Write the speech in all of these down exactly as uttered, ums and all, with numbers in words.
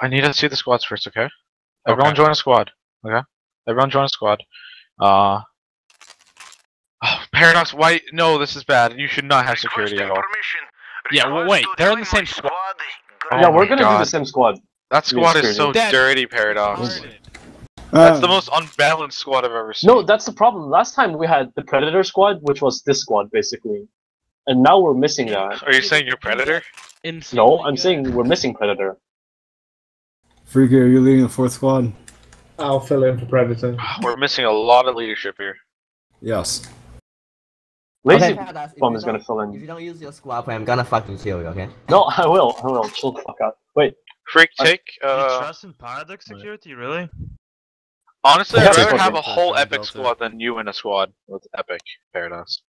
I need to see the squads first, okay? Everyone okay. join a squad, okay? Everyone join a squad. Uh... Oh, Paradox, why? No, this is bad. You should not have security at all. Yeah, well, wait, they're in the same squad. Oh yeah, we're gonna God. do the same squad. That squad is so That's dirty, Paradox. retarded. That's Um, the most unbalanced squad I've ever seen. No, that's the problem. Last time we had the Predator squad, which was this squad, basically. And now we're missing that. Are you saying you're Predator? No, I'm saying we're missing Predator. Freaky, are you leading the fourth squad? I'll fill in for Predator. We're missing a lot of leadership here. Yes. Lazy Okay, Bomb is gonna fill in. If you don't use your squad plan, I'm gonna fucking kill you, okay? No, I will. I will. Chill the fuck out. Wait. Freak, take. You Uh, trust in Paradox security, really? honestly, Yeah, I'd rather take have one. a whole Epic squad than you in a squad with Epic, Paradox.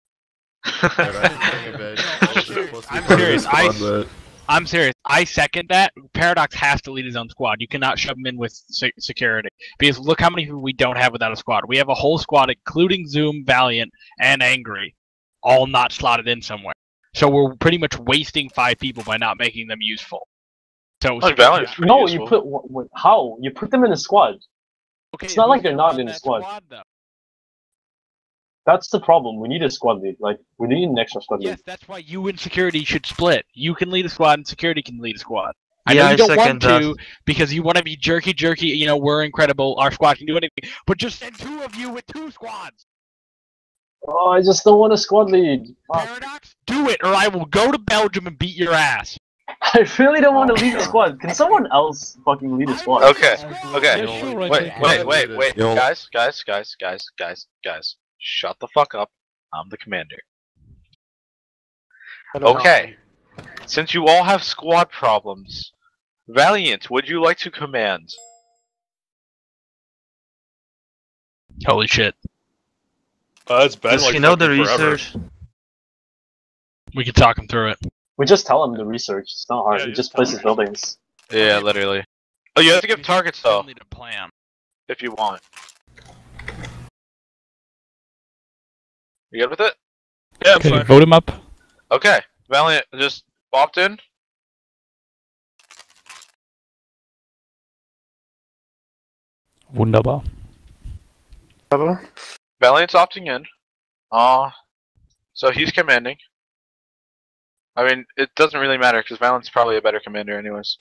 I'm serious. I, I'm serious. I second that. Paradox has to lead his own squad. You cannot shove him in with se security. Because look how many people we don't have without a squad. We have a whole squad, including Zoom, Valiant, and Angry, all not slotted in somewhere. So we're pretty much wasting five people by not making them useful. So Oh, Valiant's pretty No, useful. you put what, what, how? You put them in a squad. okay, It's not like who's they're gonna not run in the that squad. though? That's the problem. We need a squad lead. Like, we need an extra squad lead. Yes, that's why you and security should split. You can lead a squad, and security can lead a squad. I Yeah, know I you don't want second to because you want to be jerky, jerky. You know, we're incredible. Our squad can do anything. But just send two of you with two squads. Oh, I just don't want a squad lead. Fuck. Paradox, do it, or I will go to Belgium and beat your ass. I really don't want to lead a squad. Can someone else fucking lead a squad? Okay, okay. Yeah, sure, right Wait, there. wait, wait, wait. Yo. Guys, guys, guys, guys, guys, guys. Shut the fuck up. I'm the commander. Okay. Since you all have squad problems, Valiant, would you like to command? Holy shit. Uh, it's been Does like he know the fucking forever. research? We can talk him through it. We just tell him the research. It's not hard. Yeah, he you just just tell places him. buildings. Yeah, literally. Oh, you have to give targets though, Need a plan. if you want. You good with it? Yeah, I'm Okay, fine. vote him up. Okay. Valiant, just opt in. Wunderbar. Valiant's opting in. Uh, so he's commanding. I mean, it doesn't really matter because Valiant's probably a better commander anyways.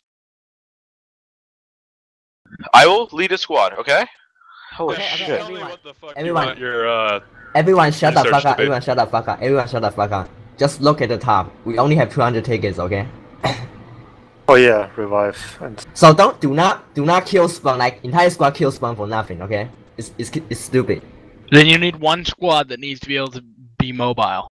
I will lead a squad, okay? Holy Okay, okay, shit. Tell me Everyone. what the fuck Everyone. you want your, uh... Everyone shut the Research fuck up, debate. everyone shut the fuck up, everyone shut the fuck up. Just look at the top. We only have two hundred tickets, okay? Oh yeah, revive. And So don't, do not, do not kill spawn, like, entire squad kill spawn for nothing, okay? It's, it's, it's stupid. Then you need one squad that needs to be able to be mobile.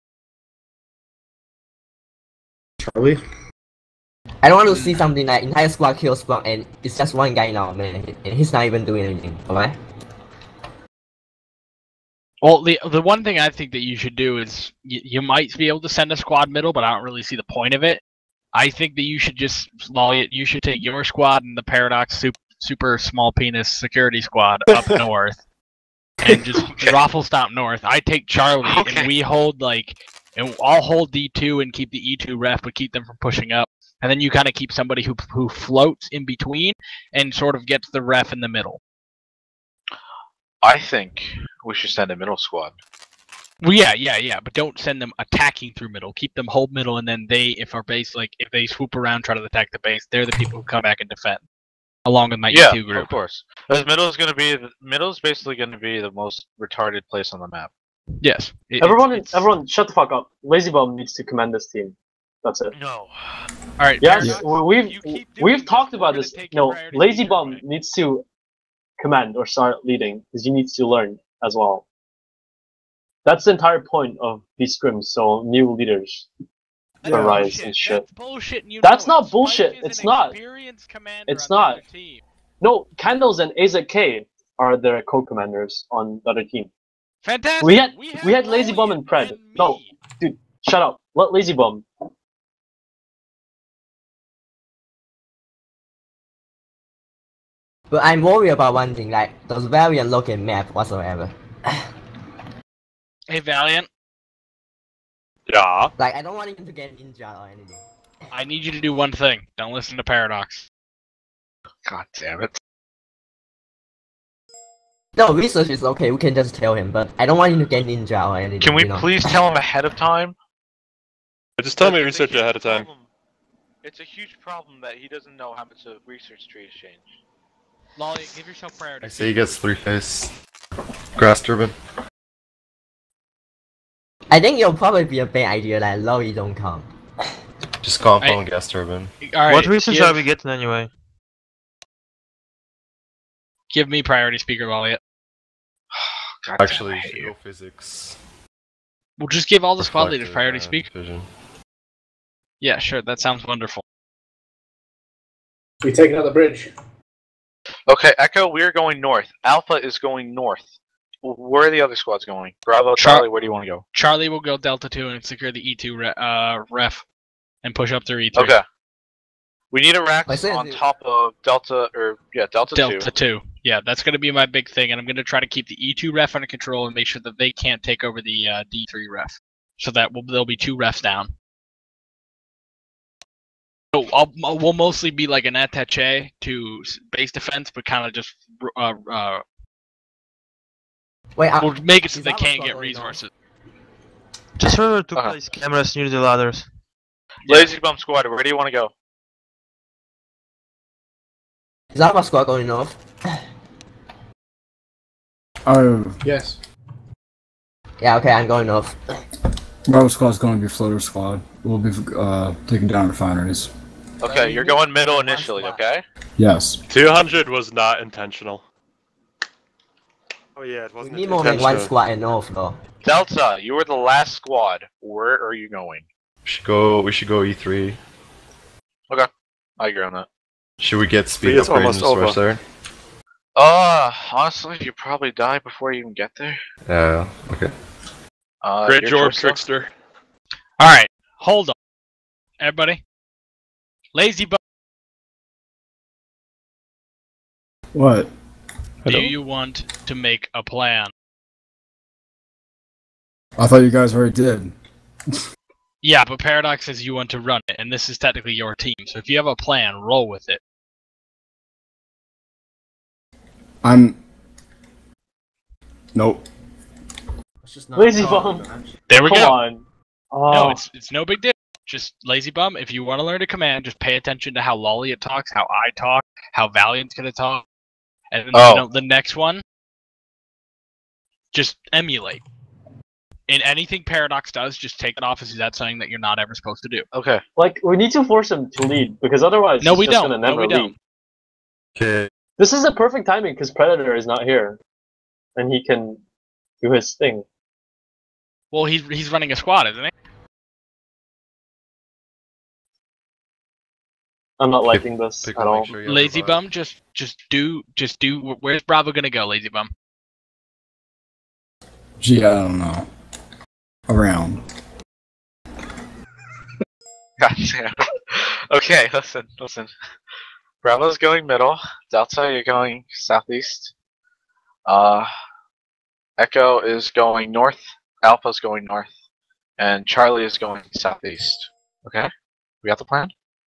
Charlie? I don't want to see something like entire squad kill spawn and it's just one guy now, man, and he's not even doing anything, alright? Well, the the one thing I think that you should do is you, you might be able to send a squad middle, but I don't really see the point of it. I think that you should just you should take your squad and the Paradox super, super small penis security squad up north, and just Okay. raffle stomp north. I take Charlie, Okay. and we hold like, and I'll hold D two and keep the E two ref, but keep them from pushing up. And then you kind of keep somebody who who floats in between and sort of gets the ref in the middle. I think we should send a middle squad. Well, yeah, yeah, yeah, but don't send them attacking through middle. Keep them hold middle, and then they, if our base, like, if they swoop around, try to attack the base, they're the people who come back and defend, along with my Yeah, E two group. of course. Because middle is gonna be middle is basically gonna be the most retarded place on the map. Yes. it- Everyone, it's- it's- everyone, shut the fuck up. Lazy Bomb needs to command this team. That's it. No. All right. Yes, Paradox, we- we've you keep doing we've this, talked we're about gonna this. take your No, priority Lazy leader, Bomb right? needs to command or start leading because he needs to learn as well. That's the entire point of these scrims. So new leaders That's can rise bullshit. and shit. That's bullshit. And you That's know not it. Spike bullshit. is It's an not. experienced commander It's on the not. other team. No, Candles and A Z K are their co-commanders on the other team. Fantastic. We had we we had Lazy Bomb and Pred. No, dude, shut up. Let Lazy Bomb. But I'm worried about one thing, like, those variant looking map whatsoever. Hey, Valiant, Yeah. Like, I don't want him to get injured or anything. I need you to do one thing. Don't listen to Paradox. God damn it. No, research is okay, we can just tell him, but I don't want him to get ninja or anything. Can we you know? please tell him ahead of time? Just tell me It's a research huge ahead of time. problem- It's a huge problem that he doesn't know how much a research tree has changed. Lolly, give yourself priority. I say he gets three face. Grass turban. I think it'll probably be a bad idea that Lolly don't come. Just compound gas turban. Alright, What research give, are we getting anyway? give me priority speaker, Lolly. God Actually, damn, I you hate should you. go physics. We'll just give all the squad leaders Reflective, priority uh, speaker. Vision. Yeah, sure, that sounds wonderful. We taking out the bridge. Okay, Echo, we're going north. Alpha is going north. Where are the other squads going? Bravo, Char- Charlie, where do you want to go? Charlie will go Delta two and secure the E two re- uh, ref and push up through E three. Okay. We need a rack I said on it- top of Delta, or, yeah, Delta, Delta two. two. Yeah, that's going to be my big thing, and I'm going to try to keep the E two ref under control and make sure that they can't take over the uh, D three ref. So that we'll, there'll be two refs down. So I'll, I'll- we'll mostly be like an attaché to s- base defense, but kind of just uh, uh, Wait, I, we'll make it so is they that can't what's get going on? resources. Just remember to Uh-huh. place cameras near the ladders. Lazy Bum Squad, where do you want to go? is Alpha squad going north? Oh, Yes. Yeah, okay, I'm going north. Bravo squad's going to be floater squad. We'll be uh, taking down refineries. Okay, you're going middle initially, okay? Yes. two hundred was not intentional. Oh yeah, it We wasn't need more than one intentional. squad at north, though. Delta, you were the last squad. Where are you going? We should go. We should go E three. I agree on that. Should we get speed Three is upgrade and almost just rush over. there? Uh, honestly, you probably die before you even get there. Yeah. Okay. Uh, Great your George choice, though. Trickster. Alright, hold on. Everybody. Lazy Bum, What? do you want to make a plan? I thought you guys already did. Yeah, but Paradox says you want to run it, and this is technically your team. So if you have a plan, roll with it. I'm. Nope. It's just not Lazy a bum. match. There we Come go. on. Oh, No, it's it's no big deal. Just Lazy Bum, if you want to learn a command, just pay attention to how Lolly talks, how I talk, how Valiant's gonna talk, and then Oh. you know, the next one, just emulate. In anything Paradox does, just take it off as that's something that you're not ever supposed to do. Okay. like we need to force him to lead because otherwise No, he's we just don't. gonna No, never we lead. don't. Okay. This is a perfect timing because Predator is not here, and he can do his thing. Well, he's he's running a squad, isn't he? I'm not Pick- liking this Pick at one, all. make sure you have Lazy revive. Bum, just just do just do. Where's Bravo gonna go, Lazy Bum? Gee, I don't know. Around. God damn. Okay, listen, listen. Bravo's going middle. Delta, you're going southeast. Uh, Echo is going north. Alpha's going north. And Charlie is going southeast. Okay? We got the plan?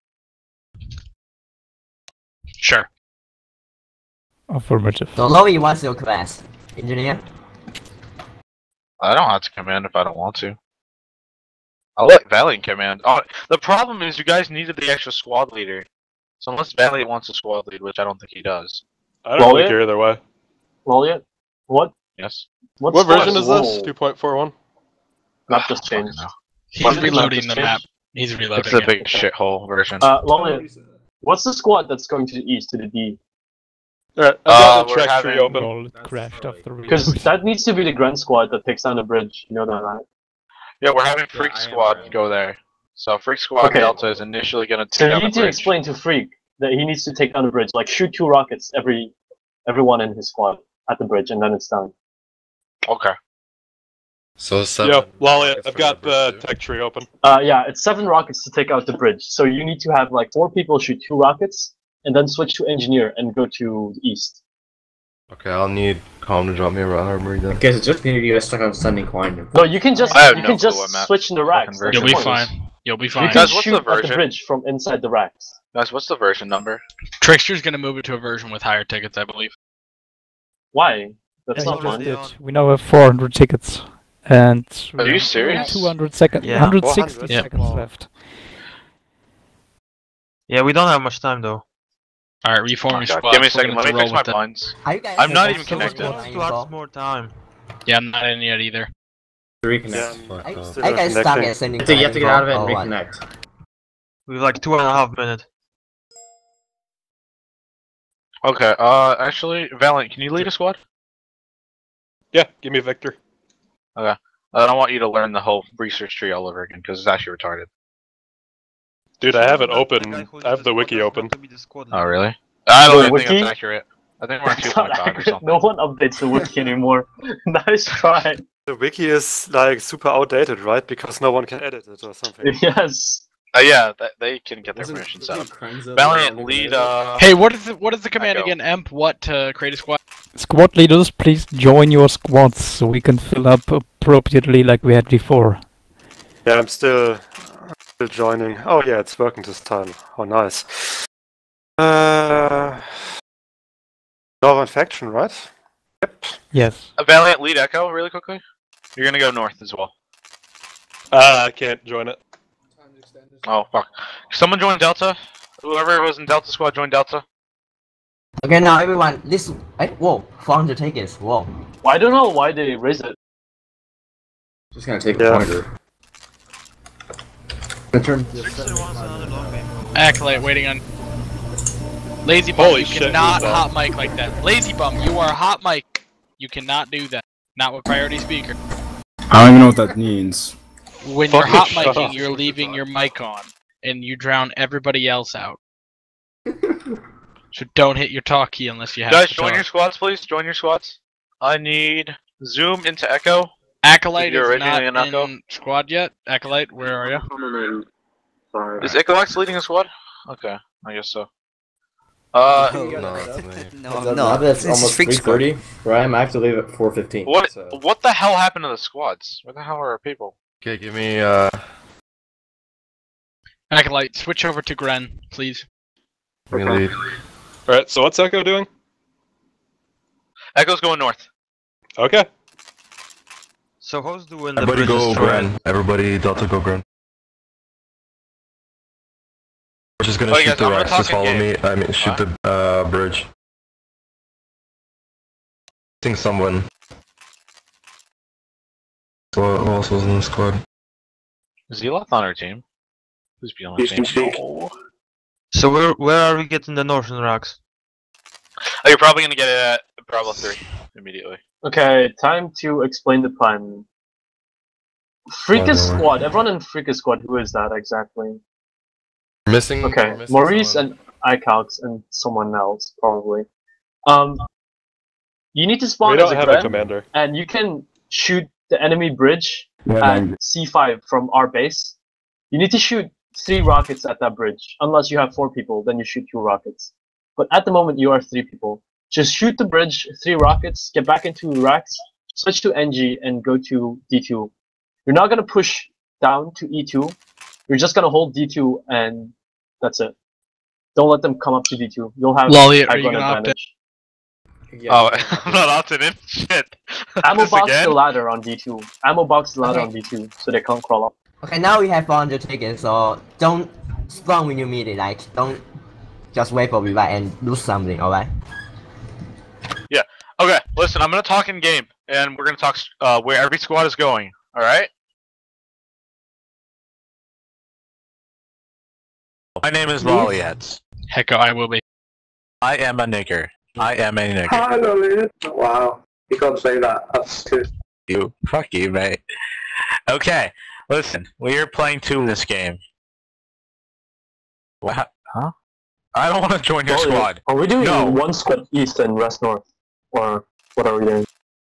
Sure. Affirmative. So Lolly, what's your class? Engineer? I don't have to command if I don't want to. I'll let Valiant command. Oh, the problem is you guys needed the extra squad leader. So unless Valiant wants a squad lead, which I don't think he does. I don't Well, really yeah. care either way. Loliet? What? Yes? What's What version this? is this? Whoa. two point four one? Map Ah, just fucking changed. hell. He's What did the map reloading just the change? map. He's reloading It's the it. big shithole version. Uh, Loliet, what's the squad that's going to the east to the D? Alright, I've Uh, got the we're track tree having- open. All crashed after Because reload. that needs to be the Grand Squad that takes down the bridge. You know that, right? Yeah, we're having Freak I am Squad around. go there. So Freak Squad Okay. Delta is initially going to So take you down the need to bridge. explain to Freak that he needs to take down the bridge. Like shoot two rockets every everyone in his squad at the bridge, and then it's done. Okay. So seven. Yo, Lolly, rockets I've for got the bridge, too. tech tree open. Uh, yeah, it's seven rockets to take out the bridge. So you need to have like four people shoot two rockets, and then switch to engineer and go to the east. Okay, I'll need Calm to drop me a armory then. Guys, it's just me you guys stuck on Sunny Coin. No, you can just I have you no can clue just what map switch in the racks. fucking That's You'll the be point. fine. You'll be You fine. can Guys, what's shoot the at the version? bridge from inside the racks. Guys, what's the version number? Trickster's gonna move it to a version with higher tickets, I believe. Why? That's Yeah, not he fun. just did. We now have four hundred tickets. And Are you serious? two hundred seconds, Yeah. one hundred sixty Yeah. seconds left. Yeah, we don't have much time though. Alright, reform Oh, your God. squad. Give me a We're second, gonna let me roll fix my with it. blinds. Are you guys I'm not have even also connected. squad Two hours info? more time. Yeah, I'm not in yet either. Reconnect. Yeah, Fuck I, off. I guys stuck Connecting. at sending I think you have to get out of it and info or what? reconnect. We have like two and a half minutes. Okay, uh, actually, Valiant, can you lead a squad? Yeah, give me Victor. I don't want you to learn the whole research tree all over again, because it's actually retarded. Dude, I have it The guy open. who I have leads the squad wiki doesn't open. have to be the squad Oh, leader. really? I don't The even think wiki? that's accurate. I think we're on two That's not point five or accurate. something. No one updates the wiki anymore. Nice try. The wiki is like super outdated, right? Because no one can edit it or something. Yes. Uh, yeah, th they can get their permission set up. Valiant, lead, uh... Hey, what is the, what is the command Echo. again? Emp what to create a squad? Squad leaders, please join your squads so we can fill up appropriately like we had before. Yeah, I'm still still joining. Oh yeah, it's working this time. Oh nice. Uh, Northern faction, right? Yep. Yes. Uh, Valiant, lead Echo really quickly. You're gonna go north as well. Uh, I can't join it. Oh, fuck. Someone join Delta? Whoever was in Delta squad, join Delta. Okay, now everyone, this. Eh, whoa, four hundred tickets. Whoa. Well, I don't know why they raised it. Just gonna take Yeah. a pointer. My turn. Trickster wants another long game. Acolyte waiting on. Lazy bum, Holy you shit, cannot who's that? hot mic like that. Lazy bum, you are a hot mic. You cannot do that. Not with priority speaker. I don't even know what that means. When you're Fucking hot shut micing, up. you're leaving your mic on, and you drown everybody else out. So don't hit your talk key unless you have Guys, to join talk. your squads, please. Join your squads. I need zoom into Echo. Acolyte You're is not originally an Echo? in squad yet. Acolyte, where are you? Is Echoax leading a squad? Okay, I guess so. Uh, No, that's me. No, no, that's almost three thirty. Ryan, I have to leave at four fifteen. what? So. What the hell happened to the squads? Where the hell are our people? Okay, give me, uh... Acolyte, switch over to Gren, please. Give me lead. Alright, so what's Echo doing? Echo's going north. Okay. So who's doing the Everybody bridge go destroyer? Gren. Everybody Delta go Gren. We're just gonna Oh, you shoot guys, the I'm gonna racks, talk just follow in me. game. I mean, shoot the uh, bridge. I think someone. So who else was in the squad? Zealoth on our team. Who's beyond our team? Oh. So where where are we getting the northern rocks? Oh, you're probably gonna get it at Bravo three immediately. Okay, time to explain the plan. Freakus Whatever. squad. Everyone in Freakus squad. Who is that exactly? We're missing. Okay, we're missing Maurice someone. and Icalx and someone else probably. Um, you need to spawn We as don't a have a Gren, commander. and you can shoot the enemy bridge Yeah, at man. C five from our base. You need to shoot three rockets at that bridge. Unless you have four people, then you shoot two rockets. But at the moment, you are three people. Just shoot the bridge, three rockets, get back into racks, switch to N G, and go to D two. You're not gonna push down to E two. You're just gonna hold D two, and that's it. Don't let them come up to D two. You'll have Lolly, high are you ground gonna opt in? advantage. Oh, I'm not opted in. Shit. Ammo This box again? the ladder on D two. Ammo box the ladder Okay. on D two, so they can't crawl up. Okay, now we have four hundred tickets, so don't spawn when you meet it. Like, don't just wait for revive and lose something. All right. Okay, listen, I'm gonna talk in game, and we're gonna talk uh, where every squad is going. All right. My name is Lollyets. Hecko, I will be. I am a nigger. I am a nigger. Hello, wow. You can't say that. That's too. You. Fuck you, mate. Okay, listen, we are playing two in this game. What? Huh? I don't want to join your Oh, squad. Are we doing No. one squad east and west north? Or what are we doing?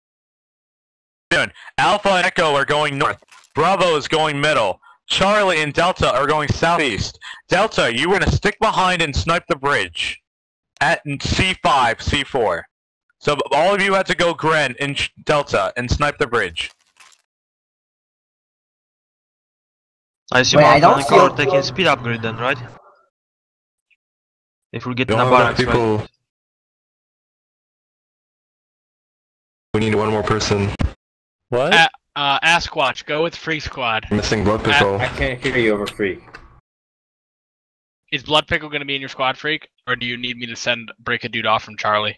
Alpha and Echo are going north. Bravo is going middle. Charlie and Delta are going southeast. Delta, you were gonna stick behind and snipe the bridge at C five, C four. So all of you had to go Gren in sh- Delta and snipe the bridge. I assume Wait, I I'm don't going feel- taking speed upgrade then, right? If we get in Don't a have enough barracks, people. right? We need one more person. What? Uh, uh, Asquatch, go with Free Squad. Missing Blood Pickle. I can't hear you over Freak. Is Blood Pickle going to be in your squad, Freak? Or do you need me to send break a dude off from Charlie?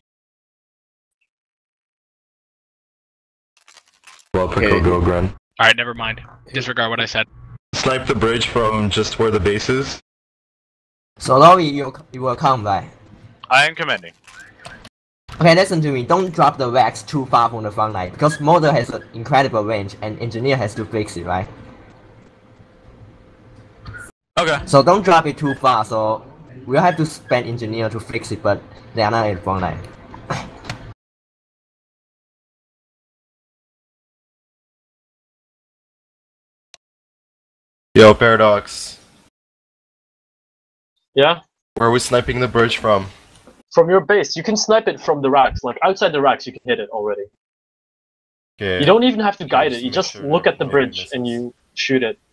Blood Pickle, Okay. go Gren. Alright, never mind. Disregard what I said. Snipe the bridge from just where the base is. So Lori, you you will come, right? I am commanding. Okay, listen to me. Don't drop the Rex too far from the front line because Model has an incredible range and Engineer has to fix it, right? Okay. So don't drop it too far. So we'll have to spend Engineer to fix it, but they are not in front line. Yo, Paradox. Yeah? Where are we sniping the bridge from? From your base, you can snipe it from the racks. Like outside the racks, you can hit it already. Okay. You don't even have to guide it. just You make just sure look at the nobody bridge misses. and you shoot it.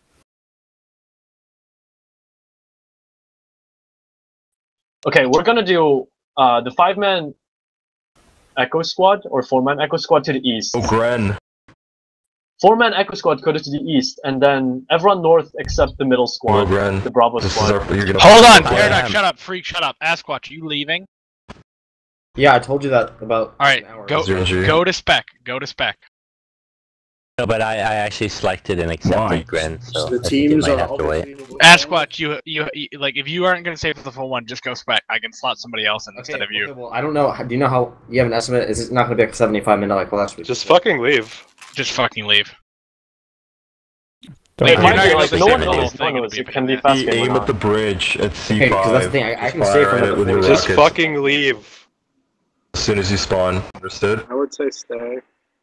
Okay, we're gonna do uh, the five-man Echo Squad or four-man Echo Squad to the east. Oh, Gren. Four-man Echo Squad go to the east, and then everyone north except the middle squad, Oh, Gren. the Bravo This is squad. our, you're gonna Hold on, I Paradox, am. shut up, Freak, shut up. Asquatch, you leaving? Yeah, I told you that about Alright, an hour go, ago. Zero G. go to spec, go to spec. No, but I, I actually selected and accepted Why? Gren, so The I think you teams might are have to wait. obviously- Asquatch, you, you, you, like, if you aren't gonna save for the full one, just go spec. I can slot somebody else in Okay, instead of you. okay, well, I don't know. Do you know how you have an estimate? Is it not going to be like seventy-five minute like last week? Just fucking leave. Just fucking leave. Don't Like, It you're might not be gonna like save no one for the whole knows. No thing, one it'll knows. be It a can be bit- fast You game or aim not. at the bridge at C five. Okay, 'cause that's the thing, I- I can say fire from at the- it with your Just rockets fucking leave. as soon as you spawn. Understood? I would say stay.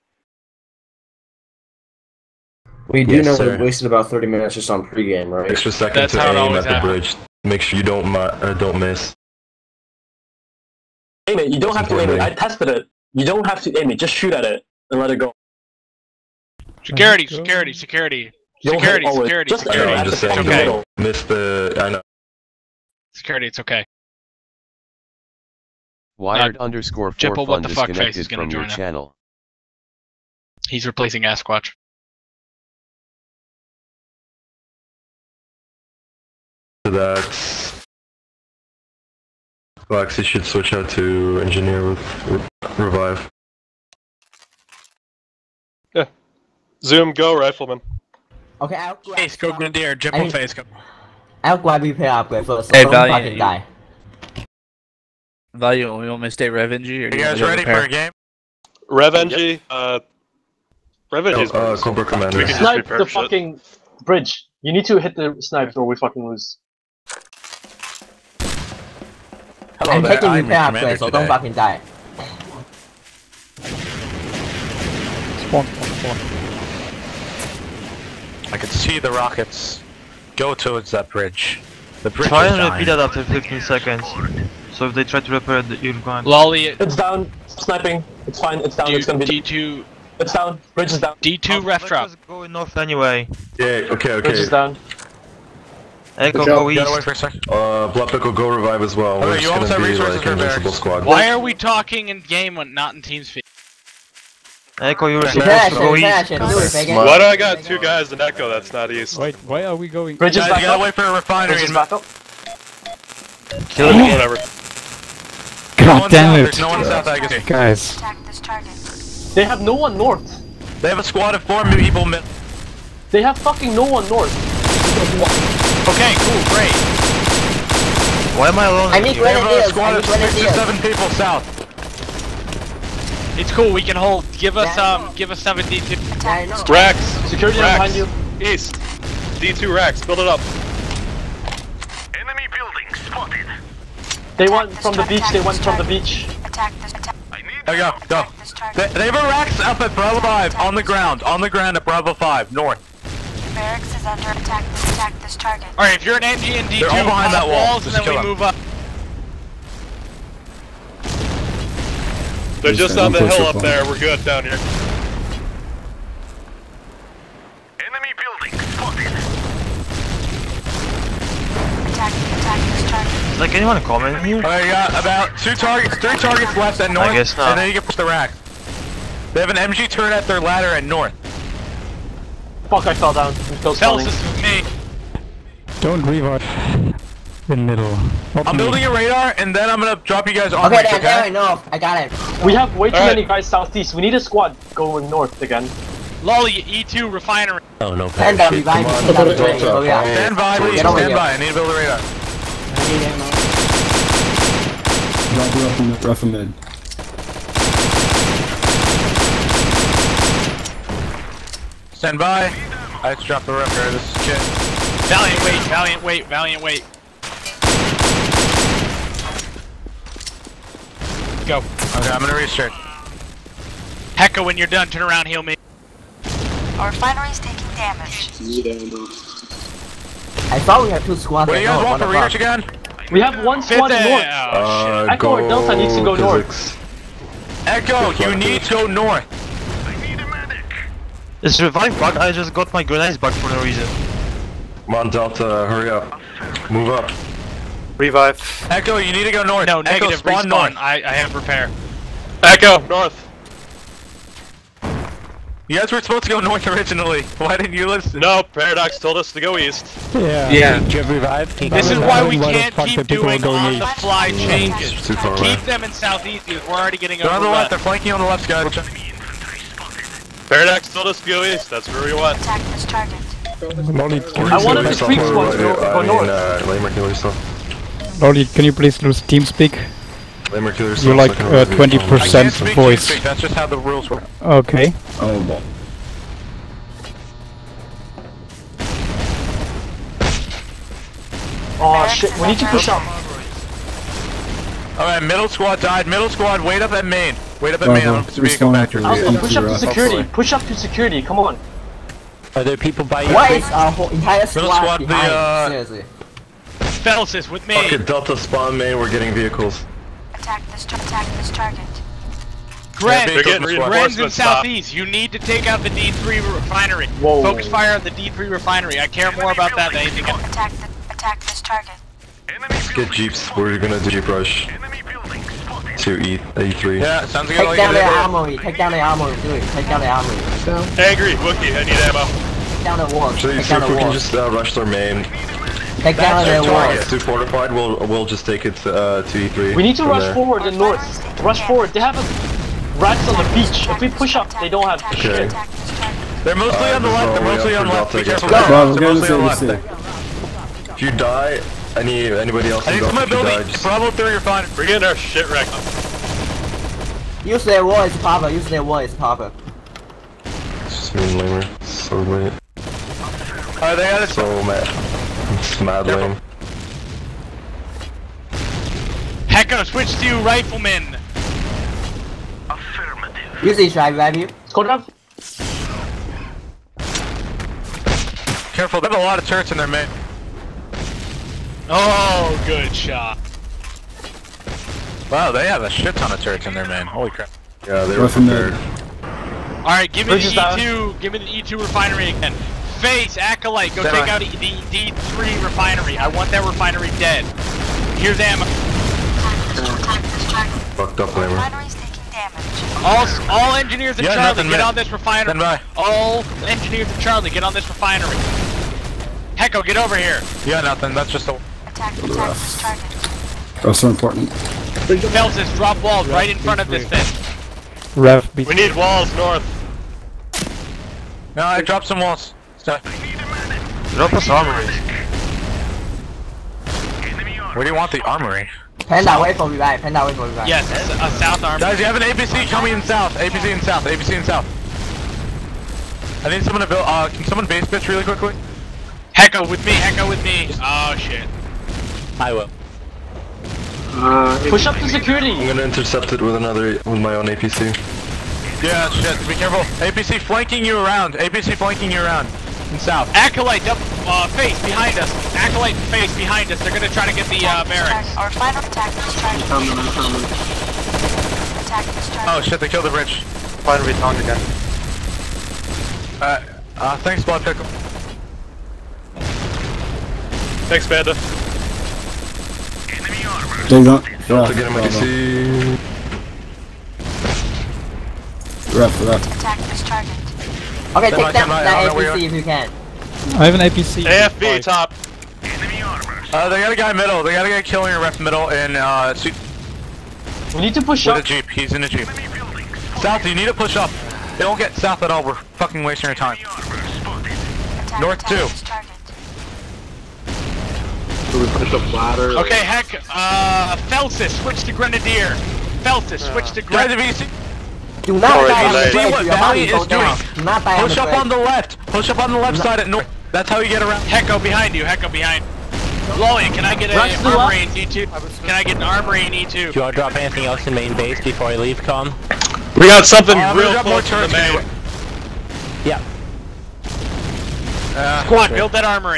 We do Yes, know sir. we wasted about thirty minutes just on pregame, right? Extra second That's to how it aim always at the happens. bridge. Make sure you don't mi- uh, don't miss. Aim it. You don't have to aim it. I tested it. You don't have to aim it. Just shoot at it and let it go. Security, security, security. You don't Security, hit always. security, Just aim I know, it security. I'm at just the saying, fucking okay. middle. miss the. I know. Security, it's okay. Wired underscore four Jipple, what fun the fuck face disconnected is gonna from your join up. channel. He's replacing Asquatch. So that's. Fox, you should switch out to engineer with, with revive. Zoom, go, rifleman. Okay, I'll grab. Face, go Grenadier, I Jipple mean- face, go. I'll grab repair upgrade first. So Hey, don't Valiant, fucking you- die. Value, you want me to stay Revenge? Or You guys ready for a game? Revengy, uh... Revengy's Oh, uh, Cobra Commander. We can just Snipe repair the shit. fucking bridge. You need to hit the snipes or we fucking lose. I'm Hello there, taking I'm your repair commander upgrade, so don't today. fucking die. Spawn, spawn, spawn. I can see the rockets go towards that bridge. The bridge Try is and repeat dying. that after fifteen seconds. So if they try to repair it, you're gone. Lolly, It's down. Sniping. It's fine. It's down. D- It's gonna be. D two, It's down. Bridge is down. D two ref drop. Going north anyway. Yeah, okay, Bridge is okay. down. Echo, Good job. go Get away east. for a second. Uh, Blood Pickle, go revive as well. Okay, We're you just almost gonna have be resources like for an invincible barracks. squad. Why are we talking in game when not in TeamSpeak? Echo, you're Repair supposed to action, go repair east. action, do it, Megan. Why do I got two guys in Echo that's not east? Wait, why are we going? Bridge is Guys, back you gotta up. wait for a refinery. Bridge is back up. Kill it. Whatever. No God one damn south, it. There's no one in South Agassiz. Guys. They have no one north. They have a squad of four people mid. They have fucking no one north. Okay, cool, great. Why am I alone? I need They have a grenadiers. I squad need of six or grenadiers. seven people south. It's cool, we can hold. Give us, Yeah. um, give us seventy-two. Yeah, I know. Rax! Security Rax. behind you. East! D two Rax, build it up. Enemy building spotted. They went from the beach. They went from the beach. Attack this. Attack. There you go, go. They, they have a Rex up at Bravo five, on the ground, on the ground at Bravo five, north. Barracks is under attack. This. Attack this target. Alright, if you're an N G and D two, They're all behind pop that wall. walls, Just and then kill we them. move up. They're Please, just man, on the don't push hill up up on there. them. We're good down here. Enemy building spotted. Attack, attack this target. Is like anyone comment here? I got about two targets, three targets left at north, guess not. and then you can push the rack. They have an M G turret at their ladder at north. Fuck, I fell down. I'm still Fellas, spawning. this is me. Don't revive in middle. Not I'm me. building a radar, and then I'm gonna drop you guys on. Okay, then, there I know. I got it. We have way too Alright. many guys southeast. We need a squad going north again. Lolly, E two refinery. Oh no, Panda, parachute. revive Come me. on. Panda, revive me. Oh, yeah. Stand by, please. Get over Stand here. by. I need to build a radar. Drop it up in the rough and mid. Stand by. I just dropped the record. This is shit. Valiant, wait, Valiant, wait, Valiant, wait. Go. Okay, I'm gonna restart. Hecka, when you're done, turn around, heal me. Our refinery's taking damage. I thought we had two squads. What do you at guys north. want for What the research fuck? again? We have one squad Fifth, north. oh, Uh, Echo or Delta needs to go north. Kha'Zix. Echo, you need to go north. Is revive bug? I just got my grenades back for no reason. Come on, Delta, hurry up. Move up. Revive. Echo, you need to go north. No, Echo, negative, spawn respawn. north. I, I have repair. Echo, north. You guys were supposed to go north originally. Why didn't you listen? No, Paradox told us to go east. Yeah. Yeah. Do you have revive? This is why we Why the can't fuck keep the people are doing going east? on-the-fly changes. Too far away. Keep them in southeast because we're already getting They're on the left. They're overrun. flanking on the left, guys. Paradox told us to go east. That's where we went. Attack this target. Lolly, can I you, wanted the Yourself creep or squad what- to go, I go mean, north. uh, Lamer, kill yourself. Lolly, can you please lose TeamSpeak? Lamer, kill yourself. You're like so I can uh, review twenty phone. I percent can't speak voice. TeamSpeak, that's just how the rules work. Okay. Oh, well. Oh shit, we need to push up. Alright, middle squad died. Middle squad, wait up at main. Wait up at main. I'm Bravo. gonna come back to Respawn you. Alpha, push up to Hopefully. security. Push up to security. Come on. Are there people by you? Why is our whole entire Middle squad squad, the, behind? uh, Seriously. Felsis with me. Okay, Delta spawn main, we're getting vehicles. Attack this, tar attack this target. Gren, They're getting Gren's in reinforcements, stop. southeast. You need to take out the D three refinery. Whoa. Focus fire on the D three refinery. I care more about that than anything else. Attack the, attack this target. Get jeeps, we're gonna do jeep rush. To E, A three. Yeah, sounds good. Take Like down it their is. armory. Take down their armory. Do it. Take down their armory. Angry, Wookie, I need ammo. Take down the walls. Actually, Take so down if the we can walls. just uh, rush their main. Take down their If walls. it's too fortified, we'll we'll just take it uh, to E three. We need to from rush there. forward and north. Rush forward. They have a rats on the beach. If we push up, they don't have Okay. shit. Attack this target. They're mostly on the left. They're mostly on the left. Be careful. Bravo, They're we're going mostly on the left. to C. If you die, any anybody else I can need go. somebody If you die, building. just Bravo three, you're fine. We're getting our shit wrecked. Use their wall as popper. Use their wall as popper. it's just me and Lamer. So late. Alright, they got it. So mad. It's mad Careful. lame. Hecko, switch to rifleman. Use each I revive you. Let's go down. Careful, they have a lot of turrets in their main. Oh, good shot. Wow, they have a shit ton of turrets in their main. Holy crap. Yeah, they were Rough and prepared. mid. All right, give me Bridge is the down. E two. Give me the E two refinery again. Face Acolyte. Go Stand take by. out the D three refinery. I want that refinery dead. Here's ammo. Attack this target. Fucked up, Lamer. Refinery's taking damage. All all engineers in Yeah, Charlie, nothing, get man. on this refinery. Stand by. All engineers in Charlie, get on this refinery. Hecko, get over here. Yeah, nothing. That's just a. Attack, attack this target. That's so important. Felsis, drop walls right in front of this thing. Rev, be We need walls north. No, I dropped some walls. Stop. Drop us armory. Where do you want the armory? Panda, wait for revive. Panda, wait for revive. Yes, a, a south arm. Guys, you have an A P C coming in south. A P C in south. A P C in south. I need someone to build. Uh, can someone base pitch really quickly? Hecko with me. Hecko with me. Oh shit. I will. Push up to security. I'm gonna intercept it with another, with my own A P C. Yeah, shit. Be careful. A P C flanking you around. A P C flanking you around. In south. Acolyte, up, uh, face behind us. Acolyte, face behind us. They're gonna try to get the uh, barracks. Our final attack this target. Attack Attack this target. Oh shit, they killed the bridge. Finally found again. Uh, uh, thanks, Blood Pickle. Thanks, Panda. Take on. Don't forget him, I can see. Ref, ref. Attack this target. Okay, Stand take by, down stand by, I that don't know where A P C you if you can. I have an A P C. A F B top. Uh, they got a guy middle. They got a guy killing a ref middle in uh. Su We need to push with up. a jeep. He's in a jeep. South, you need to push up. They don't get south at all. We're fucking wasting our time. Attack North attack two. this target. Do we push up ladder? Okay, heck, uh, Felsis, switch to Grenadier. Felsis, switch to Guys, Grenadier. if you see, Do not Already die on the late. see bridge. what Your Valley body go is doing. down. Do not die on push the up bridge. on the left. Push up on the left side at north. That's how you get around. Hecko behind you, Hecko behind. Lolly, can I get an Rush to the armory left. in E two? Can I get an armory in E two? Do you want to drop anything else in main base before I leave, Com? We got something Uh, I'm real gonna drop more close to the turrets. main. Yeah. Uh, Squad, build that armory.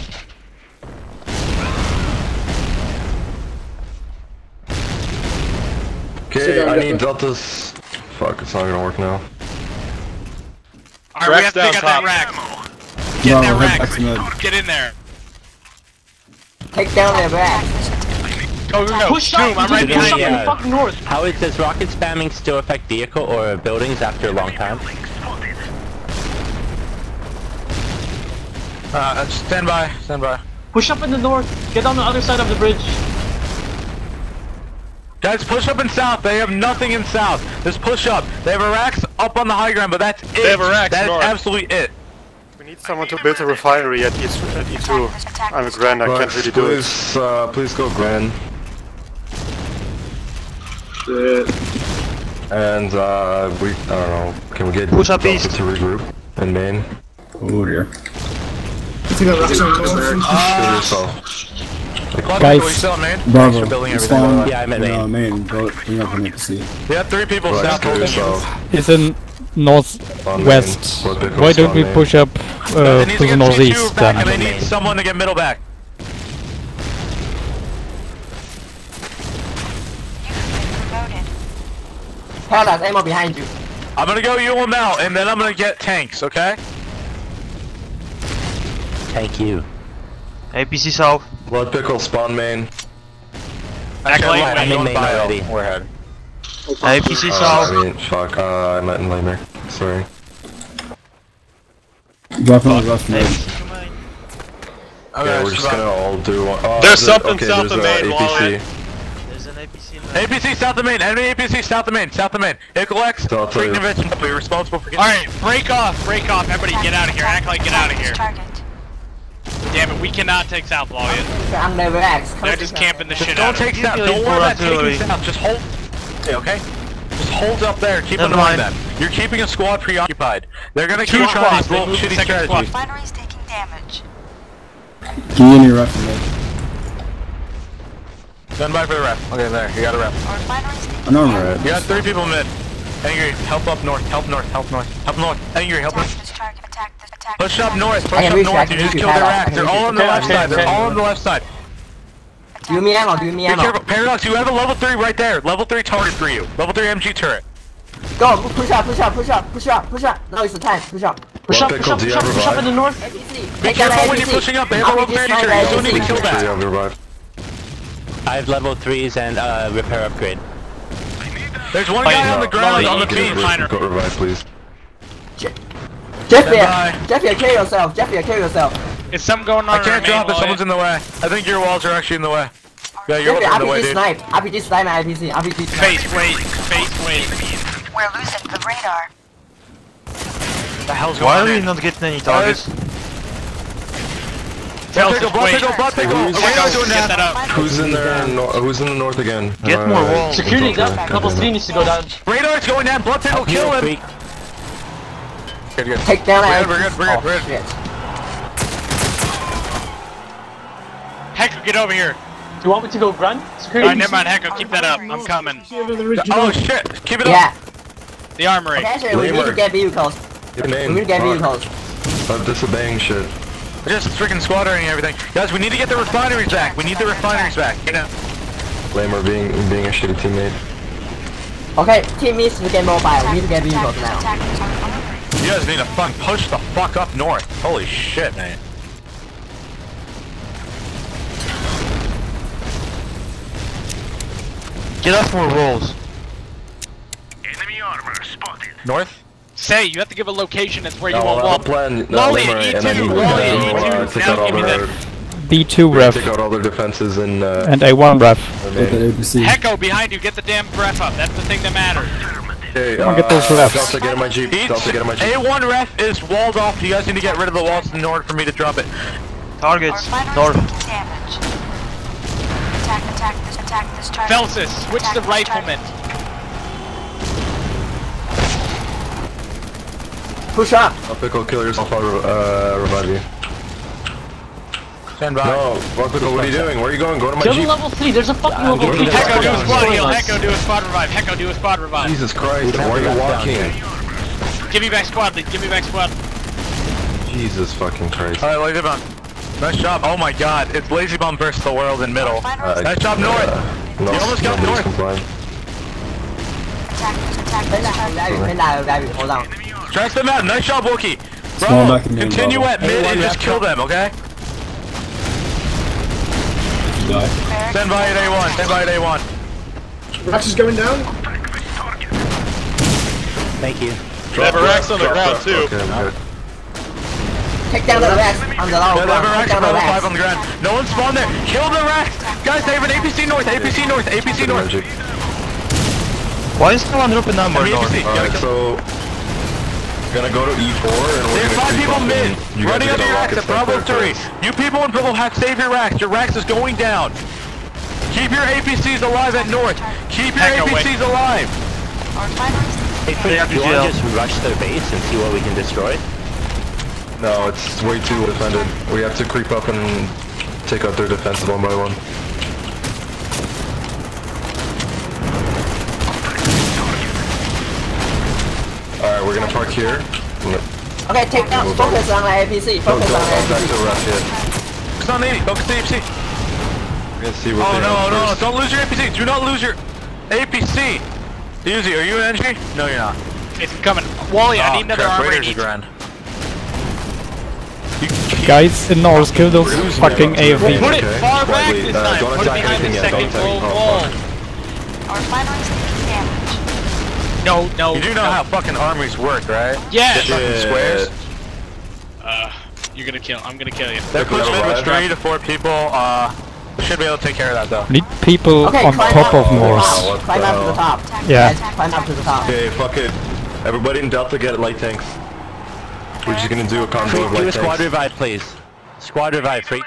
Okay, I need deltas. Fuck, it's not gonna work now. Alright, we have to Rack's take out down that top. rack. Get No, that head back to mid. rack. Get in there. Take down their back. Go, go, go. Push Boom, up. I'm right Push up behind in you. the fucking north. How is does rocket spamming still affect vehicle or buildings after a long time? uh, stand by. Stand by. Push up in the north. Get on the other side of the bridge. Guys, push up in south. They have nothing in south. Just push up. They have Iraqs up on the high ground, but that's it. They have Iraqs That is north. absolutely it. We need someone to build a refinery at E two. I'm a Grand, I can't really do it. Please, uh, please go Grand. And uh, we, I don't know, can we get Push up Delta east. to regroup in main? Oh dear. Kill yourself. Blood Guys. Pickle, you still in main? Bravo. Thanks for building It's everything. fine. Yeah, I'm at Uh, main. main. Go, bring up an A P C. We have three people Right, south kill holding. yourself. It's in On northwest. main. Blood Pickle, Why it's don't on we main. push up uh, They to need to the get T two northeast back, and they then? need someone to get middle back. Promoted. Paradox, ammo behind you. I'm gonna go U M L, and then I'm gonna get tanks, okay? Thank you. A P C south. Blood Pickle, spawn main. Actually, I'm in going main bio. already. We're ahead. A P C Uh, south. I mean, fuck, uh, I meant in lamer. Sorry. Drop on the left mid. Okay, Yeah, we're just survive. gonna all do one. Oh, There's there- something okay, south there's of a main, A P C. Wally. There's an A P C in A P C south of main. Enemy A P C south of main. South of main. Icklex, Delta. bring convention. Be responsible for. Alright, break off, break off. Everybody get out of here. Act like get out of here. Target. Damn it, we cannot take South Law yet. I'm never X. They're just camping the shit Don't out of take it. south. Don't worry about taking south. Just hold. Okay, okay? Just hold up there. Keep an Never eye on mind. them. You're keeping a squad preoccupied. They're gonna Two keep trying squads, these they little moved the shitty second squad. strategies. Refinery's taking damage. Can you any ref mid? Stand by for the ref. Okay, there. You got a ref. Refinery's taking An armor damage. red. You got three people mid. Angry, help up north. Help north. Help north. Help north. Angry, help Attack north. this target. Attack this. Attack Push this up target. north. I Push can up reach you, I north. can You just reach you, killed their Paradox, I rack. can They're reach all you. on the Okay, left okay, side. They're okay. all on the left side. Do me ammo, do me Be ammo. careful. Paradox, you have a level three right there. Level three target for you. Level three M G turret. Go, push up, push up, push up, push up, push up. Now is the time, push up. Push up, Blood push Pickle, up, do push you up, have push up in the revive? north. A P C. Be Take down careful the when you're A P C. pushing up. They have a I'll level be three just turret. You trying don't to need to kill A P C. Sure, you that. have revive. I have level threes and uh, repair upgrade. There's one guy on the ground on the Get beach. a revive, go revive, please. Jeffy, Stand by. Jeffy, kill yourself. Jeffy, kill yourself. Is something going on I in can't our main drop it. wall Someone's yet? in the way. I think your walls are actually in the way. Yeah, your walls Jeffy, are in the way, R P G dude. snipe. R P G snipe my I P C. R P G snipe. Face, wait, face, wait. We're losing the radar. The hell's Why going are we on? not getting any targets? Blood pickle, blood Wait. pickle, blood pickle. Who's- Radar doing Get that that. up. Who's in there? No, who's in the north again? Get more Alright, walls. Security okay, down. God Level damn three it. needs to go down. Radar's going down. Blood pickle, kill him. Freak. Good, good. Take down We're A good, we're good, we're good, Oh, we're good. shit. Hecko, get over here. Do you want me to go run? Security. Alright, never mind, Hecko, keep that up. I'm coming. Oh shit, keep it up. Yeah. The armory. Okay, actually, we need to Lamer. get vehicles. Your We name. need to get Fuck. vehicles. I'm disobeying shit. We're just freaking squattering everything. Guys, we need to get the refineries back. We need the refineries back. You know. Lamer being being a shitty teammate. Okay, team needs to get mobile. We need to get vehicles now. You guys need to fuck push the fuck up north. Holy shit, man. Get us more rolls. Enemy armor spotted. North? Say, you have to give a location that's where No, you want I'll wall. plan. No, Lolly Limerick, at and then E two, we Lolly gotta at go, uh, E two, take now out all give me their- that. B two we gotta ref. Take out all their defenses and. Uh, And A one ref. Hecko behind you, get the damn breath up. That's the thing that matters. Hey, Come on, get those refs. Delta, get in my jeep. Delta, get in my jeep. A one ref is walled off. You guys need to get rid of the walls in order for me to drop it. Targets, north. Damage. Attack, attack this, attack this target. Felsis, switch Attack to this rifleman. Push up. I'll pickle kill yourself. I'll uh, revive you. Stand by. No, Pickle, what are you doing? Where are you going? Go to my Kill jeep. the level three. There's a fucking Uh, level go to three. the Hecko, do a Destroy squad Destroy heal. us. Hecko, do a squad revive. Hecko, do a squad revive. Jesus Christ, where are you walking? Give me back squad lead. Give me back squad. Jesus fucking Christ. Alright, Lazy Bomb. Nice job. Oh my god, it's Lazy Bomb versus the world in middle. Uh, nice job, North. Uh, no, you almost got nobody's North. complying. Attack this, attack Then this I, target. then I, then I, then I, hold on. Stress them out. Nice job, Wookie. Small Bro, back in main continue level. at mid and just kill them, okay? Stand by at A one. Stand by at A one. Rex is going down. Thank you. They have a Rex on the ground too. Okay, I'm good. Take down the Rex on the low Yeah, they have a ground. Rex Take on down the level five Rex. on the ground. No one spawned there. Kill the Rex. Guys, they have an A P C north. A P C north. A P C Get in my north. jeep. Why is no one dropping number A P C. north? You gotta Alright, kill- so we're gonna go to E four and we're There's gonna five creep people up mid. and you guys Running are under gonna your rocket Rex at snipe Bravo their three. turrets. You people in purple hat, save your Rex. Your Rex is going down. Keep your A P Cs alive at north. Keep your Heck, A P Cs alive. Our refineries Hey, Prince, do you want to just rush their base and see what we can destroy? No, it's way too defended. We have to creep up and take out their defenses one by one. Alright, we're gonna park here. Okay, take down. Focus on the A P C. Don't, Focus don't on the come back A P to C. rush yet. Focus on eighty. Focus on A P C. We're gonna see what Oh they no, have no, first. don't lose your A P C. Do not lose your A P C. Uzi, are you an entry? No, you're not. It's coming. Wally, I Oh, need another crap, armor. Raiders in are each- grand. Guys in north, kill those Losing fucking it. A F V. Put it Okay. far back Wait, this uh, time. don't Put it attack behind the anything yet, second don't attack- wall. oh, wall. fuck. Our refineries taking damage. No, no. You do know no. how fucking armies work, right? Yeah. Just fucking Shit. squares. Uh, you're gonna kill. I'm gonna kill you. They're Pickle pushing in with never three to four people. Uh, we should be able to take care of that though. Need people Okay, on climb top up of to the north. top. What Climb the up to the hell? top. Yeah. Guys, climb up to the top. Okay, fuck it. Everybody in Delta get light tanks. We're just gonna do a convoy of Do a light squad tanks. revive, please. Squad revive, free.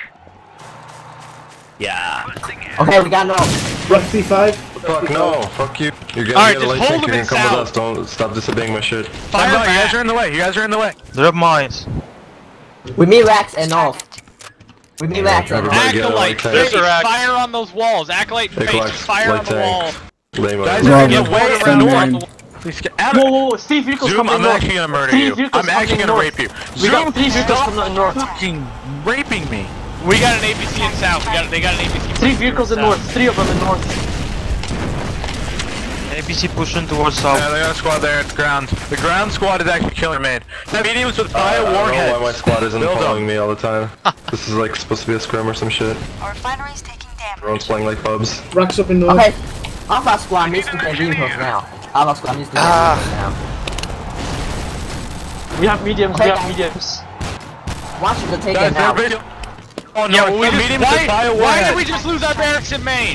Yeah. Okay, we got no. Rex B five. Fuck no, fuck you. You're gonna Alright, get a just light hold tank, them you're gonna in come with south. us. Don't stop disobeying my shit. Fire Stand by, you guys back. are in the way. You guys are in the way. They have mines. We meet Rex and north. We meet Rex and north. Everybody get a light Acolyte, tank. face, There's a rack. fire on those walls. Acolyte, Take face, light, fire on light the wall. tank. Lame Guys up. are Robert, gonna get way send around me. north. Please get out Whoa, of whoa, whoa, three vehicles Zoom, coming I'm north. actually gonna murder Three you. vehicles I'm actually coming gonna north. rape you. We Zoom, got three vehicles stop from the north. fucking raping me. We got an A P C in south. We got, they got an A P C. Three vehicles in south. north. Three of them in north. A P C pushing towards Yeah, south. they got a squad there at the ground. The ground squad is actually killing me. Now mediums with Uh, I fire don't know warheads. why my squad isn't Build following up. me all the time. This is like supposed to be a scrim or some shit. Our refineries taking damage. Everyone's playing like pubs. Rex up in north. Okay, Alpha Squad needs to get vehicles now. Alpha Squad needs to get Ah. vehicles now. We have mediums. Okay, We have guys. mediums. Watch the take Guys, it now. they're video. Oh no, Yeah, it's well, we the just, mediums with fire why, why warheads. did we just lose our barracks in Maine?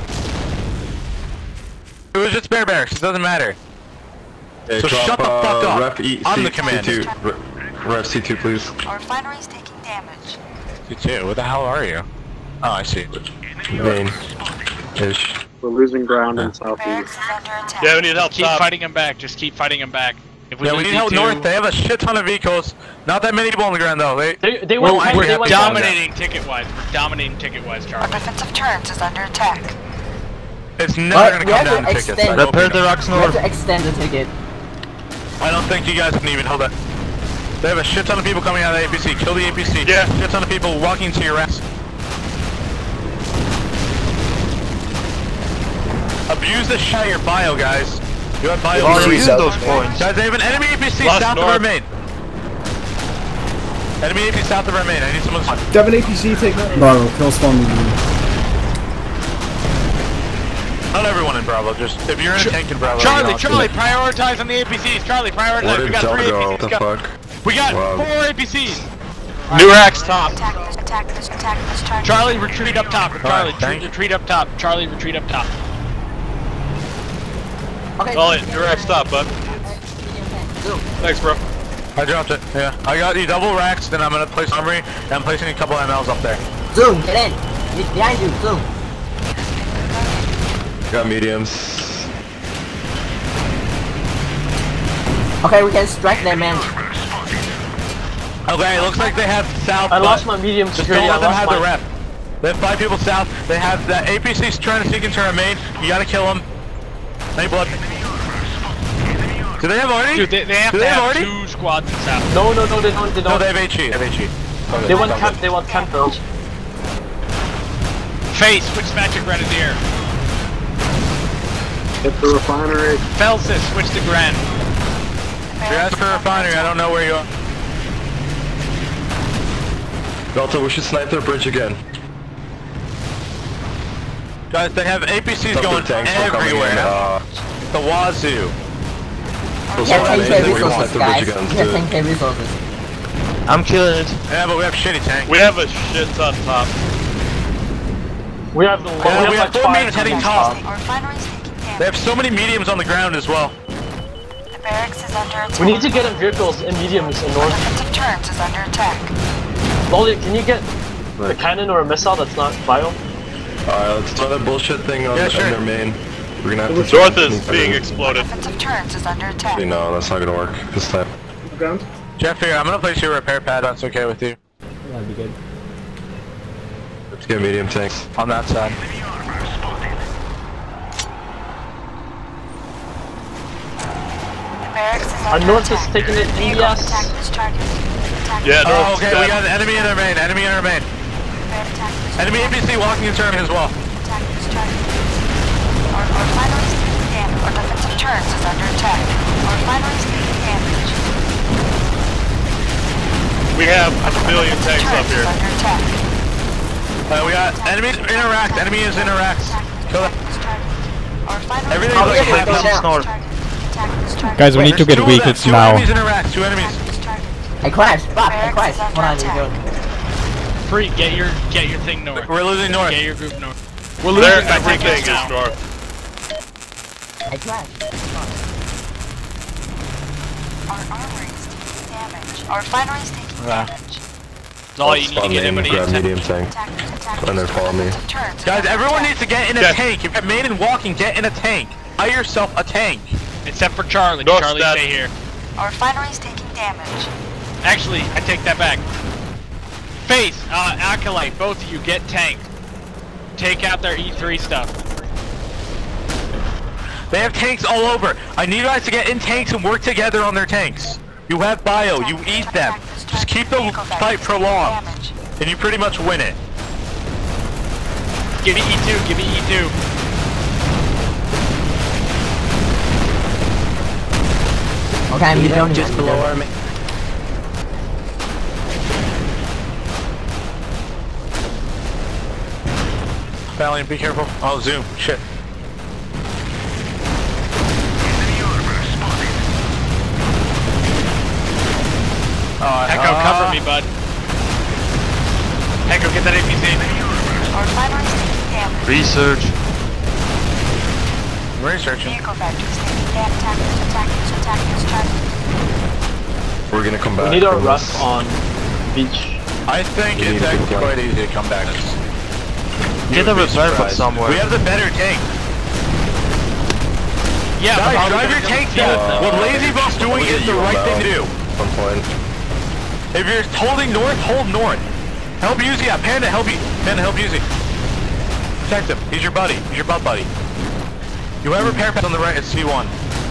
It was just bear barracks. It doesn't matter. Hey, So drop, shut the fuck uh, up. Ref E, I'm C, the commander. C two. Re- Ref C two, please. Our refineries taking damage. You too. What the hell are you? Oh, I see. Main. Ish. We're losing ground in Barracks southeast. is under attack. Yeah, we need help. Keep Stop. fighting them back. Just keep fighting them back. If we Yeah, we lose need help these two, north. They have a shit ton of vehicles. Not that many people on the ground though. They They, they We're, went ten, we're they went ten. dominating ticket-wise. We're dominating ticket-wise, Our Charlie. defensive turret is under attack. It's never But gonna we come have down to to tickets. extend- I hope Repair you the know. rocks We have north. to extend the ticket. I don't think you guys can even hold that. They have a shit ton of people coming out of the A P C. Kill the A P C. Yeah. Shit ton of people walking to your ass. Abuse the shit out of your bio, guys. You have bio. Well, use those points. Guys, they have an enemy A P C Last south north. of our main. Enemy A P C south of our main. I need someone's. Devin A P C, take that. Bravo, kill spawn with you. Not everyone in Bravo. Just if you're in a tank in Bravo. Charlie, you know, Charlie, prioritize on the A P Cs. Charlie, prioritize. Where We did got Delta three go? A What P Cs. the Got- fuck? We got Wow. four A P Cs. New racks top. Attack this, attack this, attack this target. Charlie, retreat up top. Charlie, Alright, retreat, thank you. retreat up top. Charlie, retreat up top. Okay. Solid, new racks top, bud. Thanks, bro. I dropped it. Yeah. I got you double racks. Then I'm gonna place armory. And I'm placing a couple M Ls up there. Zoom, get in. He's behind you, zoom. Got mediums. Okay, we can strike them, man. Okay, it looks like they have south. I but lost my medium Just security. don't let I them lost have the my- rep. They have five people south. They have the A P Cs trying to sneak into our main. You gotta kill them. Any blood? Do they have already? Dude, they, they have Do to they have have already? two squads in south. No, no, no, they don't. They No, don't. they have HE. They have HE. They want camp. They want camp though. Face, switch Magic Grenadier. Hit the refinery. Felsis, switch to Gren. If you're asking for a refinery, I don't know where you are. Delta, we should snipe their bridge again. Guys, they have A P Cs Stop going their tanks from coming everywhere. in, uh, The wazoo. those Yeah, are tank amazing. their We're gonna resources, snipe the bridge guys. again, Yeah, too. tank their resources. I'm killing it. Yeah, but we have shitty tanks. We have a shit ton top. We have the. Yeah, we we have like four five mediums heading mediums top. Our refinery's taking They damage. have so many mediums on the ground as well. The barracks is under attack. We need to get in vehicles in mediums in north. Defensive turrets is under attack. Lolly, can you get a cannon or a missile that's not bio? Alright, let's throw that bullshit thing on, Yeah, on sure. their main. We're gonna have to... North is sneak being in. exploded. Defensive turrets is under attack. Actually, no, that's not gonna work this time. Ground. Jeff here, I'm gonna place your repair pad. That's okay with you. That'd be good. Let's get medium tanks. On that side. The barracks is Our under north is attack. taking it. Vehicle Yes. attack this target. Attack Yeah, this no. Oh, okay, we dead. got an enemy in our main. Enemy in our main. target. Attack this Enemy A P C walking into our main as well. Attack this target. Our, our refinery's taking damage. Our defensive turrets is under attack. Our refinery's taking damage. We have a million tanks up Turrets is here. under attack. Uh, we got enemies interact. Enemy is interact. Kill it. This target. Our refinery's Everything's taking like damage. half Attack this north. target. Attack this target. Guys, we need to There's get two of them. vehicles Two now. enemies interact. Two enemies. Attack this target. I crashed. Fuck, I Barracks crashed. is under Hold on, you attack. go. Free, get your get your thing north. We're losing north. Get your group north. We're losing There, by everything taking is now. north. I crashed. Our armory's taking damage. Our refinery's taking Yeah. damage. That's all you need to Spawn get main, anybody grab in medium tank. Attack this, attack And this then follow me. defensive turrets is Guys, under everyone attack. needs to get in a Yes. tank. If you're main and walking, get in a tank. Buy yourself a tank. Except for Charlie. North Charlie, stat. stay here. Our refinery's taking damage. Actually, I take that back. Face, uh, Acolyte, both of you get tanked. Take out their E three stuff. They have tanks all over. I need you guys to get in tanks and work together on their tanks. You have bio. You eat them. Just keep the fight prolonged, and you pretty much win it. Give me E two, give me E two. Okay, I'm down just below our main. Valiant, be careful. Oh, zoom. Shit. Uh, Echo, uh, cover me, bud. Echo, get that A P C. Our refinery's taking damage. Research. Researching. Vehicle factory's taking damage. Attack this, attack this, attack this target. We're gonna come We back. need our from ref this. on beach. I think We need it's a good actually one. quite easy to come back. Get You a would be repair pad surprised. somewhere. We have the better tank. Yeah, Guys, but drive your tanks down. Uh, What Lazy Boss doing we'll is get the you right on thing to now. do. One point. If you're holding north, hold north. Help Yuzi. Yeah, Panda, help you. Panda, help Yuzi. Protect him. He's your buddy. He's your butt buddy. You have repair pads on the right at C one.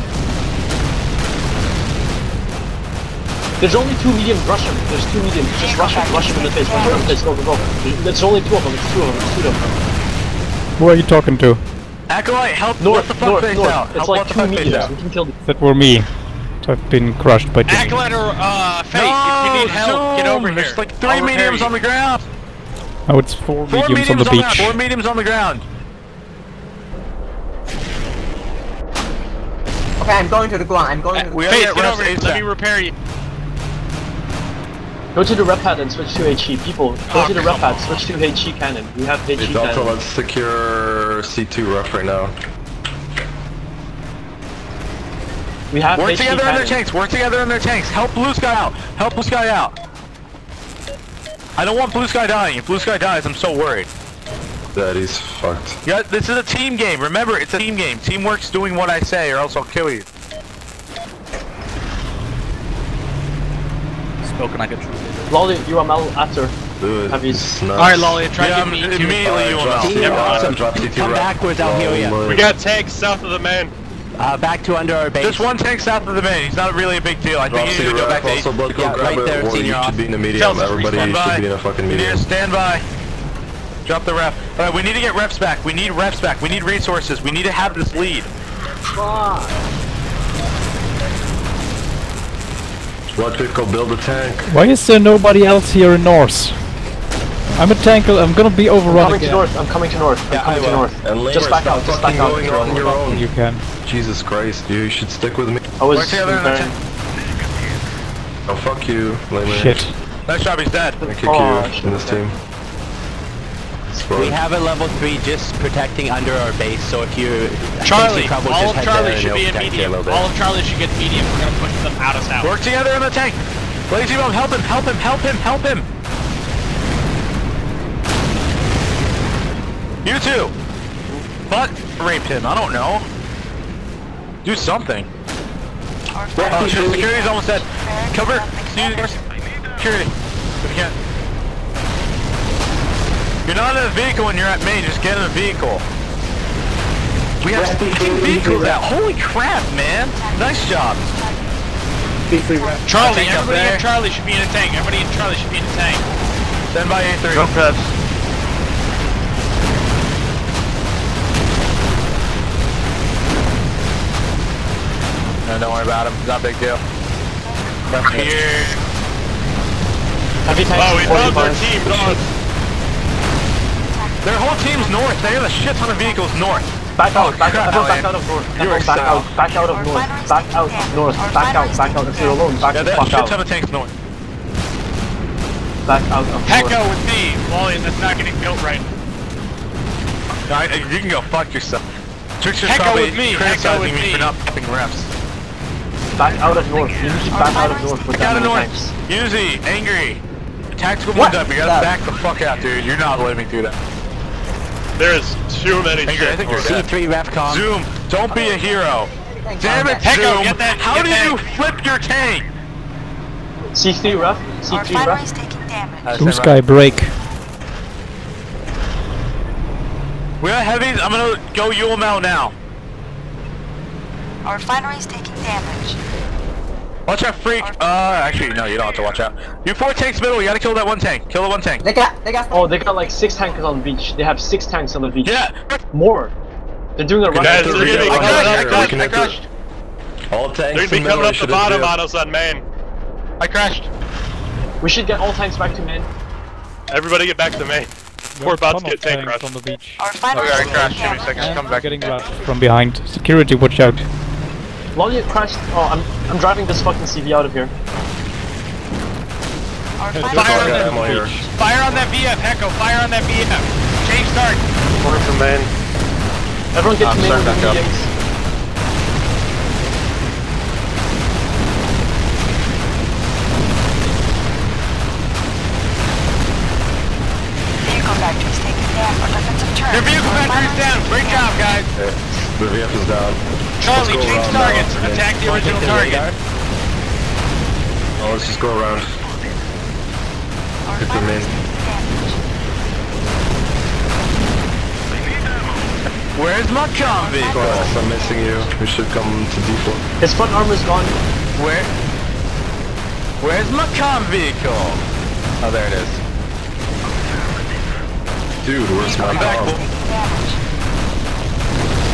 There's only two mediums. Rush him. There's two mediums. Just rush him. Rush him in the face. Rush him in the face. Go, go, go. There's only two of them. It's two of them. It's two of them. Who are you talking to? Acolyte, help North, let the fuck north, face north. out. It's Help like let the two fuck face meters. out. We can kill them. That were me. I've been crushed by Jimmy. Acolyte or uh, Fate, No, if you need help, zoom. get over here. There's like three I'll repair mediums you. on the ground. Oh, it's four, Four mediums on the ground. beach. Four mediums on the ground. Okay, I'm going to the ground. I'm going to the We Fate, gotta get get over here. rest Let me ASAP. repair you. Go to the rep pad and switch to H E. People, go Oh, to the rep come pad, on. switch to H E cannon. We have H E Hey, Delta, cannon. let's secure C two rough right now. We have Work H E together in their cannon. tanks. Work together in their tanks. Help Blue Sky out. Help Blue Sky out. I don't want Blue Sky dying. If Blue Sky dies, I'm so worried. Daddy's fucked. Yeah, this is a team game. Remember, it's a team game. Teamwork's doing what I say, or else I'll kill you. Spoken like a true leader. Lolly, U M L after. Dude, Have you- it's nuts. Alright, Lolly, try Yeah, to get me too. immediately you will Drop know. C two rough, drop C two Come rough. backwards, I'll heal ya. Lord. We got tanks south of the main. Uh, back to under our base. Just one tank south of the main. He's not really a big deal. I Drop think you C need to go back rough, to also H. blood, go Yeah, grab right it, there, or senior you off. should be in a medium. Chelsea, Everybody stand should by. be in a fucking You need medium. to stand by. Drop the ref. Alright, we need to get reps back. We need reps back. We need resources. We need to have this lead. Blood Pickle, build a tank. Why is there nobody else here in North? I'm a tanker. I'm gonna be I'm overrun coming again. to north. I'm coming to north. I'm Yeah, coming I to will. north. And Lemur, Just back stop out. Just fucking back out. going on your own. You can. Jesus Christ, you should stick with me. I was Work together in the repairing. tank. Oh, fuck you, Lemur. Shit. Nice job, he's dead. I kick Oh, you shit, in this okay. team. We have a level three just protecting under our base, so if you Charlie, trouble, all just of head there Charlie and should it'll be in protect you a medium. little bit. All of Charlie should get medium. We're gonna push them out of south. Work together in the tank. Lazy Bone, help him, help him, help him, help him. You too. But rape him. I don't know. Do something. Oh, shit, security's almost dead. Cover. Security. If you can. You're not in a vehicle when you're at main. Just get in a vehicle. We have fifteen vehicles out. Holy crap, man. Nice job. Charlie, Tank up everybody there. in Charlie should be in a tank. Everybody in Charlie should be in a tank. Stand by A three. Go Krebs. No, don't worry about him. It's not a big deal. Left here. Heavy tanks. Oh, we found their forty-five. team, dog. Their whole team's north. They have a shit ton of vehicles north. Back out, back crap, out, everyone back Elliot. out of north. You're Everyone back south. out, back out of north. Back out of north. Back out, back out. If you're alone, back Yeah, the they have a fuck shit ton out. of tanks north. Back out of Hecko north. with me. Wally, that's not getting built right. No, I, you can go fuck yourself. Trickster's Hecko probably with me, Hecko criticizing with me me. for not popping refs. Back out of north. You need to back out of north with Back out that of many north. tanks. Uzi, angry. Tactical What? moves up. You gotta Stop. back the fuck out, dude. You're not living through that. There's too many Angry, I shit. think you're C dead. three Refcom. Zoom, don't be a hero. Damn it, Hecko, Zoom. get that- How get do that- you flip your tank? C three rough. C Our three refinery rough. is taking damage. Blue Sky break. We got heavies. I'm gonna go U M L now. Our refinery is taking damage. Watch out, freak. Uh, actually, no, you don't have to watch out. You four tanks middle. You gotta kill that one tank. Kill the one tank. They got, they got. Oh, they got like six tankers on the beach. They have six tanks on the beach. Yeah. More. They're doing a run. Guys, They're they're doing getting a coming run. up. I crashed. Looking I at the- crashed. All tanks They're gonna in be the coming middle up the should bottom have on us on main. I crashed. We should get all tanks back to main. Everybody get back to main. We're about to get tank tanks crushed. on the beach. Our refinery Okay, I is crashed. taking Give me a damage. second. Come back. Getting rushed from behind. Security, watch out. Lolly crashed. Oh, I'm I'm driving this fucking C V out of here. Our Fire refinery on Got that ammo here. Fire on that V F, Hecko. Fire on that V F. Change start. Order from main. Everyone get I'm to main starting with back up. mediums. Vehicle factory is taking damage. Our defensive turn. Your vehicle Our factory's refinery down. is Great taking job, guys. Okay, the V F is down. Charlie, Let's go change around targets. now. Attack the original target. Oh, let's just go around. Our Get them refinery in. is taking damage. Where's my com vehicle? Class, I'm missing you. We should come to default. His front armor's gone. Where? Where's my com vehicle? Oh, there it is. Dude, where's my I'm back. bomb? Taking damage.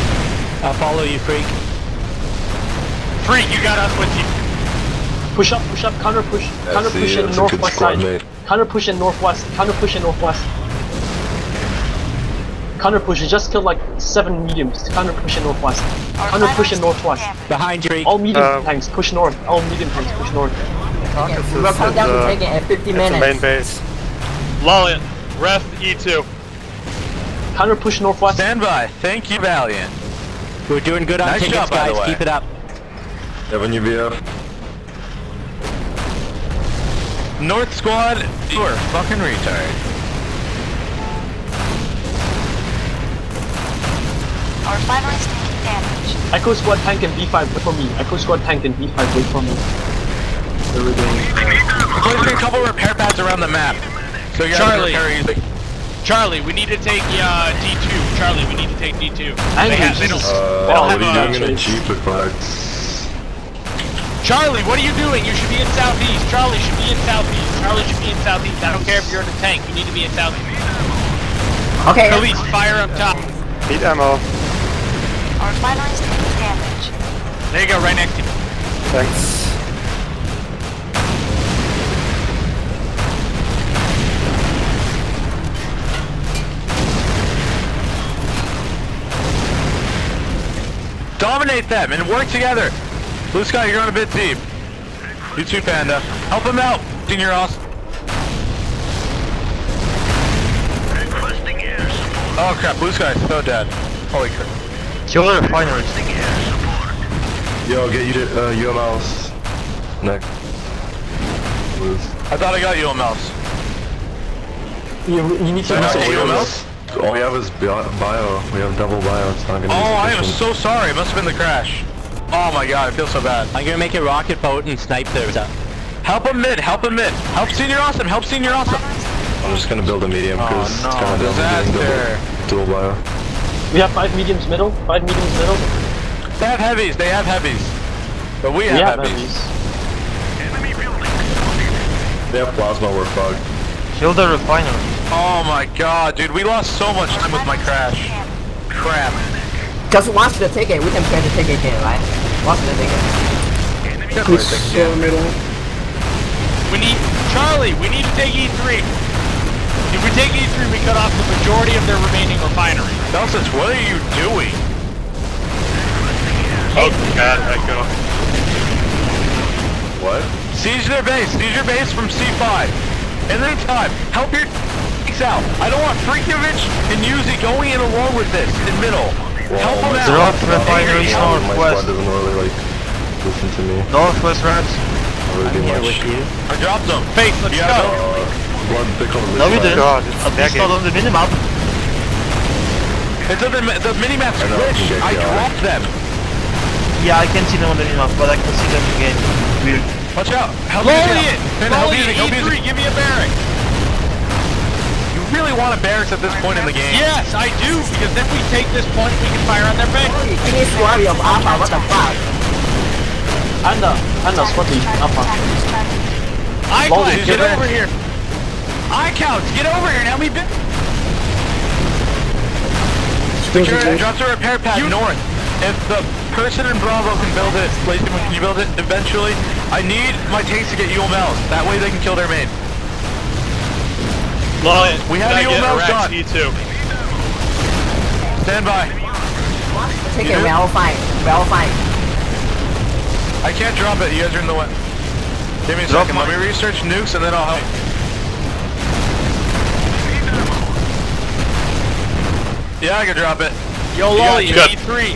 I'll follow you, Freak. Freak, you got us with you. Push up, push up, counter push, Yeah, counter see, push in that's a good northwest squad, side. mate. Counter push in northwest, counter push in northwest. Counter push, you just killed like seven mediums. Counter push in northwest. Counter push in northwest. Behind you. All medium Uh, tanks push north. All medium tanks push north. Caucasus We're coming is, down to uh, take it in fifty it's the minutes. main base. Lollian, rest E two. Counter push northwest. Stand by. Thank you, Valiant. We're doing good on Nice tickets, job, by the guys. way. Keep it up. Evan U V F. North Squad, you are fucking retard. Our refinery's taking damage. Echo squad tank and B five, wait for me. Echo squad tank and B five, wait for me. Where we doing? We're placing a couple repair pads around the map. So you Charlie. Charlie. Repair easy. Charlie, we need to take uh, D two. Charlie, we need to take D two. Angry, They, have, they don't. Jesus. Uh, They don't what have are you a- doing in a Jeep with flags? Charlie, what are you doing? You should be in southeast. Charlie should be in southeast. Charlie should be in southeast. I don't care if you're in a tank. You need to be in southeast. Okay. Police, fire up top. Need ammo. Our refinery's taking damage. There you go, right next to you. Thanks. Dominate them and work together. Blue Sky, you're on a bit deep. You too, Panda. Help him out, Senior Ross. Oh crap, Blue Sky is so dead. Holy crap. Kill the refineries. Yo, get you to uh, U M Ls. Next. Lose. I thought I got you a mouse. You, you need to Did I not get all, we you a have mouse? is, all we have is bio. bio. We have double bio. It's not gonna be Oh, I am sufficient. so sorry. It must have been the crash. Oh my god, I feel so bad. I'm gonna make a rocket boat and snipe their stuff. Help him mid, help him mid. Help Senior Awesome, help Senior Awesome. I'm just gonna build a medium Oh, because no, it's kind of dumb getting disaster. double, dual bio. We have five mediums middle, five mediums middle. They have heavies, they have heavies. But we have, We have heavies. heavies. They have plasma, we're fucked. Kill the refinery. Oh my god, dude, we lost so much time with my crash. Crap. Just watch the ticket. We can play the ticket again, right? Watch the ticket. Push uh, middle. We need Charlie. We need to take E three. If we take E three, we cut off the majority of their remaining refineries. Nelsons, what are you doing? Oh god, Echo. What? Siege their base, siege your base from C five. In the meantime, help your t***s out. I don't want Freakovich and Yuzi going in alone with this in middle. help them out. Drop refineries My squad northwest. doesn't really like listen to me. Northwest rats. Not really do much. I dropped them. Face, let's Yeah, go. Uh, blood pickle. No, we didn't. God, it's At least not on the minimap. It's on the, the minimap's I know, glitch. okay, I yeah. dropped them. Yeah, I can see them on the minimap, but I can see them again. Weird. Watch out. Help Lollian! me. Help Lollian, me. Help E three, me. give me a barrack. You really want a barracks at this point in the game? Yes, I do, because if we take this point, we can fire on their base. Any squad of Alpha, what the fuck? Panda, Panda, squaddy, Alpha. I Lollian, get get over in. here. I count. Get over here and help me. Bi- Secure it. Drop the repair pad north. If the person in Bravo can build it, Lacey, can you build it eventually? I need my tanks to get U M Ls. That way they can kill their main. Lollian, We have can I U M get Ls Rex done. E two. Stand by. Ticket, we're all fine. We're all fine. I can't drop it. You guys are in the way. Give me a Drop second. Let me research nukes and then I'll help. Yeah, I can drop it. Yo, You got- Lollian, you got- E three.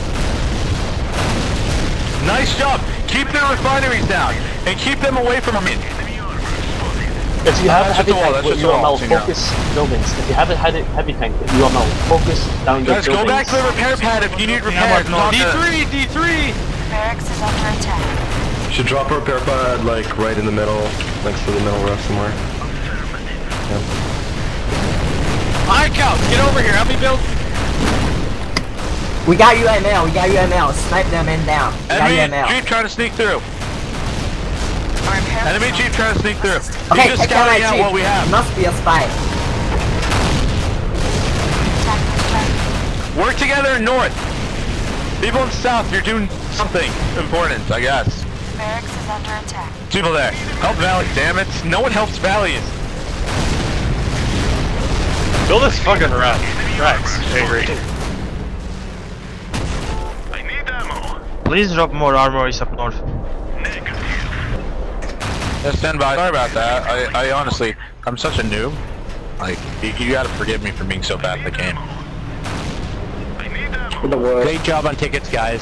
Nice job. Keep their refineries down and keep them away from me. If you have That's a heavy just a wall, tank that's with just a U M L, wall, Singer. focus buildings. If you have a heavy, heavy tank with U M L, focus down the Guys, buildings. go back to the repair pad if you need repairs. D three, D three. Barracks is under attack. Should drop a repair pad like right in the middle, next to the middle ref somewhere. Yeah. I count. Get over here. Help me build. We got U M L, we got U M L. Snipe them men down. We got U M Enemy L. jeep trying to sneak through. Enemy jeep trying to sneak through. Okay, He's just take down scouting that out jeep. what we have. Must be a spy. Work together north. People in south, you're doing something important, I guess. Barracks is under attack. People there. Help Valley, damn it. No one helps Valleys. Kill this fucking Rex. Rex. Angry. Please drop more armories up north. Yeah, stand by. Sorry about that. I, I honestly, I'm such a noob. Like, you, you gotta forgive me for being so bad at the game. Great job on tickets, guys.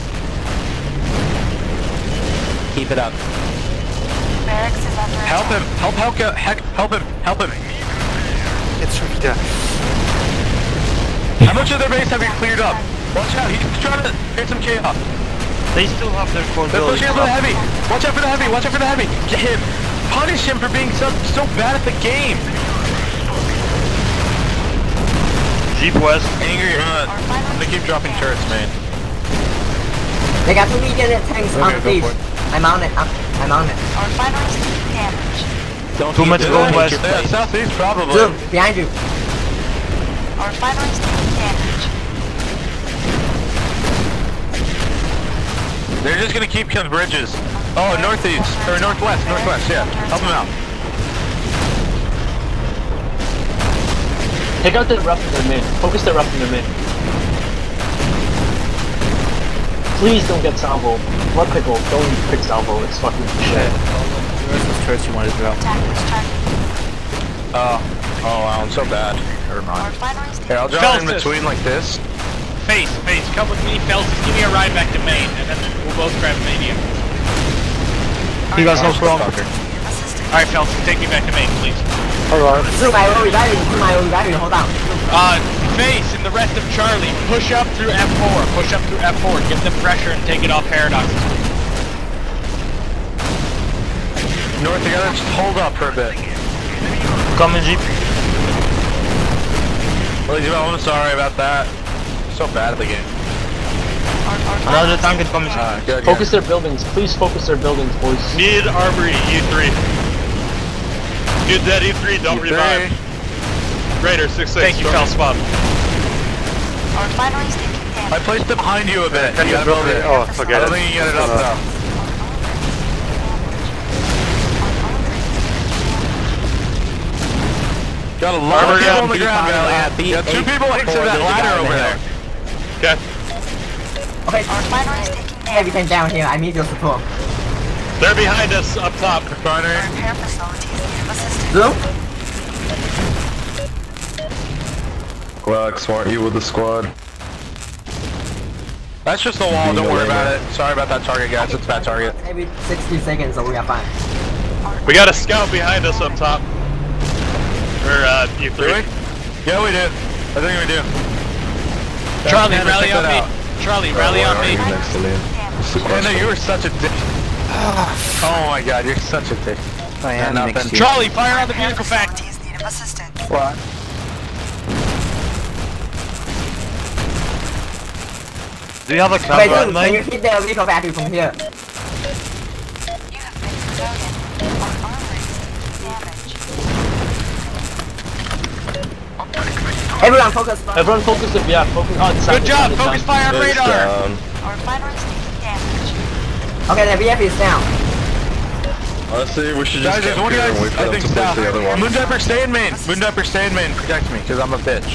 Keep it up. Barracks is under Help him! Help Helka! Heck, help him! Help him! It's Rita. How much of their base have you cleared up? Watch out, he's trying to create some chaos. They still have their core They're buildings. pushing up for the heavy! Watch out for the heavy! Watch out for the heavy! Get him! Punish him for being so, so bad at the game! Jeep West. Angry Hunt. I'm gonna keep dropping turrets, man. They got two medium tanks Okay, on go these. for it. I'm on it. I'm, I'm on it. Our refineries taking damage. Don't Too much going west. Yeah, southeast probably. Zoom, behind you. Our refineries taking damage. They're just gonna keep killing bridges. Oh, northeast, or northwest, northwest, yeah. Help them out. Take out the rough in their main. Focus the rough in their main. Please don't get salvo. What pickle? Don't pick salvo. It's fucking shit. The rest of the turrets you want to drop. Attack this target. Oh, oh wow, I'm so bad. Never Our mind. refineries Here, I'll taking drop in Felsis. between like this. Face, face, come with me, Felsis. Give me a ride back to Maine, and then we'll both grab Mania. You guys know from. Alright, Felsis, take me back to Maine, please. Alright. Zoom, I will revive you. Zoom, I will revive you. Hold on. Uh, Face and the rest of Charlie, push up through F four. Push up through F four. Give them pressure and take it off Paradox. North together, just hold up for a bit. Coming Jeep. Ladies and gentlemen, I'm sorry about that. So bad at the game. Another tank is coming. Uh, good, Focus their buildings. Please focus their buildings, boys. Need armory, E three. Get that E three, don't E three. revive. Raider, six six. Thank you, Felspot. Our refineries taking damage. I placed it behind you a bit. Can you gotta build build it? Oh, forget I it. don't think you get it up though. Got a lot of people on the ground, Valley. Got two people next to that ladder over there. Okay. Okay. Our refineries taking damage. Everything down here. I need your support. They're behind us, up top. Refinery. Repair facilities need assistance. Zoom. Glax, weren't you with the squad? That's just the wall, don't worry about it. Sorry about that target, guys. It's a bad target. Maybe sixty seconds, so we are fine. We got a scout behind us up top. Or, uh, E three. Do we? Yeah, we do. I think we do. Charlie, Tanner, rally check on that me. out. Charlie, rally on me. Next to Liam. Anna, you were such a dick. Oh my god, you're such a dick. I am Nothing. next to you. Charlie, fire on the vehicle fact. Facilities need assistance. What? Do you have a Okay, camera Zoom, on can you me? hit the vehicle battery from here? You have been promoted. Our armory is taking damage. Everyone focus. Everyone focus it. Yeah, focus on. Good job. Focus fire on radar. Down. Our refineries taking damage. Okay, the V F is down. Honestly, we should just Guys, there's camp one here guy, and wait for I them think to place south. the other one. Moondepper, stay in main. Moondepper, stay in main. Protect me, because I'm a bitch.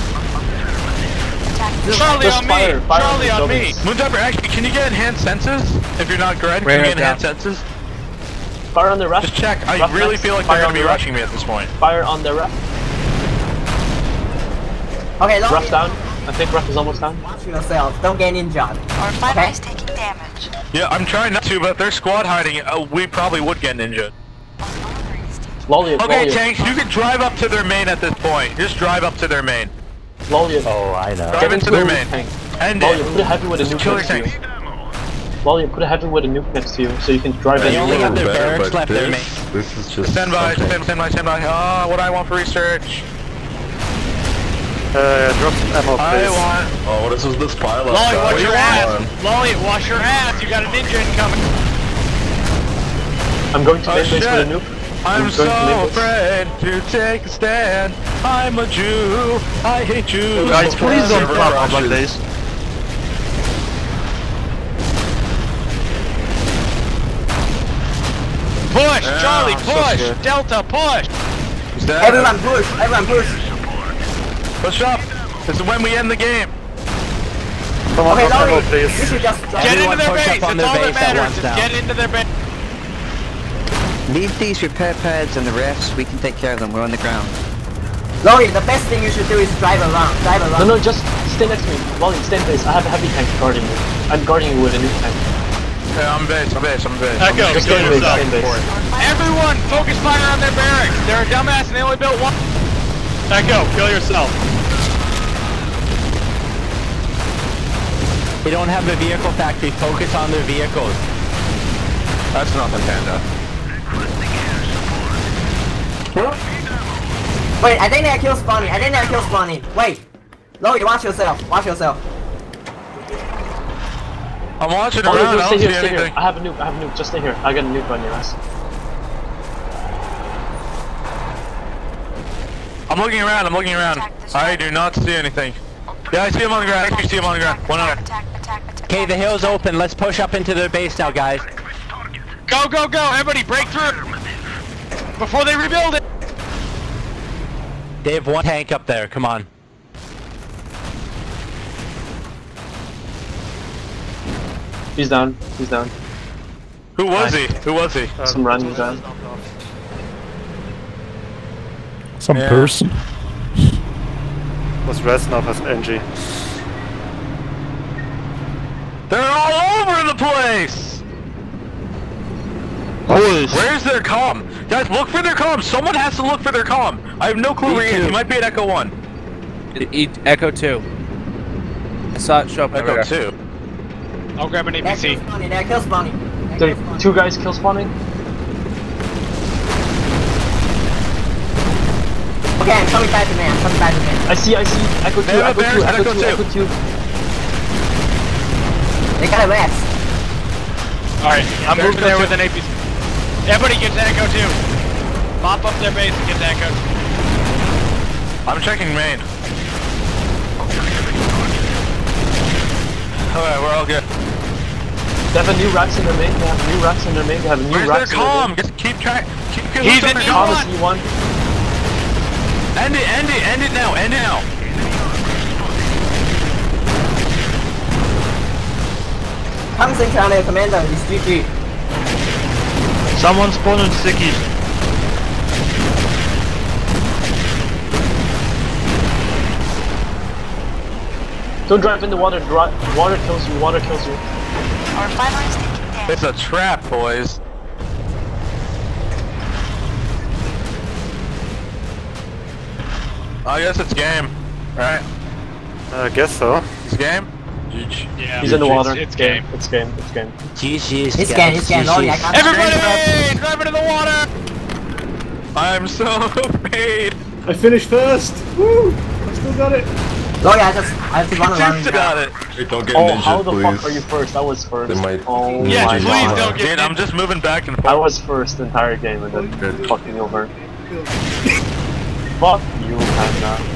Charlie Just on me. fire, fire Charlie on on the me. Moondepper, actually, can you get enhanced senses? If you're not Gred, can you get enhanced senses? Fire on the ref. Just check. I Rough really next. feel like Fire they're on gonna be the ref. rushing me at this point. Fire on the ref. Okay, don't Rough down. I think rough is almost down. watch yourself. Don't get injured. Our Okay. refineries taking damage. Yeah, I'm trying not to, but if they're squad hiding, uh, we probably would get ninja. Lolly it. Okay, lolly it. tanks, you can drive up to their main at this point. Just drive up to their main. Lolly it. Oh, I know. Drive into their main. Tank. End Lolly it. it. Put a heavy with a Just nuke kill your next to you. tanks. Lolly it. Put a heavy with a nuke next to you, so you can drive They in. only have their Better, barracks but left, their this, this is just Stand by, something. stand, stand by, stand by. Ah, what I want for research. Uh, drop some ammo, I please. want. Oh, what is this, this pile up? Lolly, guys? wash your Come ass. on. Lolly, wash your ass. You got a ninja incoming. I'm going to Oh, main base shit. with a nuke. I'm going so to main base. afraid to take a stand. I'm a Jew. I hate you. Guys, please don't Server clap on crashes. this. Push, Yeah, Charlie, I'm so push, scared. Delta, push. He's dead. Everyone push, everyone push. Push up. This is when we end the game. Come on, Okay, come on, Laurie, please. you should just Get into Everyone their push base. up on That's their all that base at matters. once Just now. get into their base. Leave these repair pads and the refs. We can take care of them. We're on the ground. Laurie, the best thing you should do is drive around, drive around. No, no, just stay next to me. Wally, stay in base. I have a heavy tank guarding you. I'm guarding you with a new tank. Yeah, I'm base, I'm base, I'm base. Echo, Just kill stay in base, yourself. stay in base. Everyone, focus fire on their barracks. They're a dumbass and they only built one. Echo, kill yourself. They don't have a vehicle factory. Focus on their vehicles. That's nothing, Panda. Wait, I think they are kill spawning. I think they are kill spawning. Wait. Laurie, watch yourself. Watch yourself. I'm watching Oh, around, no, I stay don't here, see stay here. anything. I have a nuke, I have a nuke. Just stay here. I got a nuke on your ass. I'm looking around, I'm looking around. I do not see anything. Yeah, I see him on the ground, I actually see him on the ground. One other. Okay, the hill's open. Let's push up into their base now, guys. Go, go, go. Everybody break through before they rebuild it. They have one tank up there. Come on. He's down, he's down. Who was he? Who was he? Some random guy. Some Yeah. person. Was Reznov as N G? They're all over the place! Where's their comm? Guys, look for their comm! Someone has to look for their comm! I have no clue where he is. He might be at Echo one. E Echo two. I saw it show up Echo over two. I'll grab an A P C. They're kill spawning. They're kill spawning. There are two guys kill spawning. Okay, I'm coming back to man. I'm coming back to man. I see, I see. Echo two, They have Echo a two, bear, Echo Echo two, two. Echo two. They got a rats. Alright, I'm moving there with an A P C. Everybody get to Echo two. Mop up their base and get to Echo two. I'm checking main. Alright, we're all good. They have a new racks in their main. They have new racks in their main. They have a new Where's their racks in their comm? main. Just keep track. Keep keep He's looking in at E their Thomas comm. E one. End it, end it, end it now, end it now. Come Central Commander, it's G G. Someone spawned on sticky. Don't drive in the water. Dri water kills you. Water kills you. Our refinery is taking damage. It's a trap, boys. I guess it's game, right? I guess so. It's game? Yeah, He's in the water. It's, it's game. It's game. It's game. G G's. It's game, it's game. Laurie, I got Everybody, drive into the water. I'm so afraid. I finished first! Woo! I still got it! Laurie, I just, I have to run around. Just got it. Hey, don't get Oh, ninja, how the please. fuck are you first? I was first. They might- Oh Yeah, my please god. don't get Dude, I'm just moving back and I forth. was first the entire game and then Good. fucking over. Fuck you, Panda.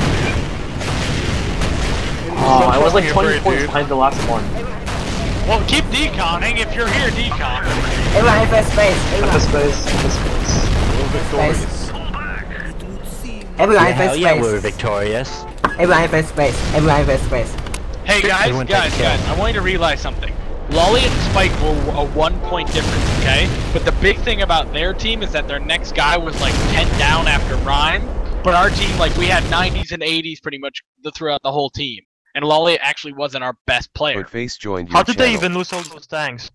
Oh, I was like fucking twenty afraid, points dude. behind the last one. Well, keep deconning. If you're here, decon. Everyone have a space. At Everyone the space, at the space. space. Everyone Yeah, have a hell yeah, we're space. victorious. Everyone have a space. Everyone have a space. Hey guys, Everyone guys, take care. guys, I want you to realize something. Lolly and Spike were a one point difference, okay? But the big thing about their team is that their next guy was like ten down after Rhyme. But our team, like, we had nineties and eighties pretty much the, throughout the whole team. And Lolly actually wasn't our best player. Face joined How did they even lose all those tanks?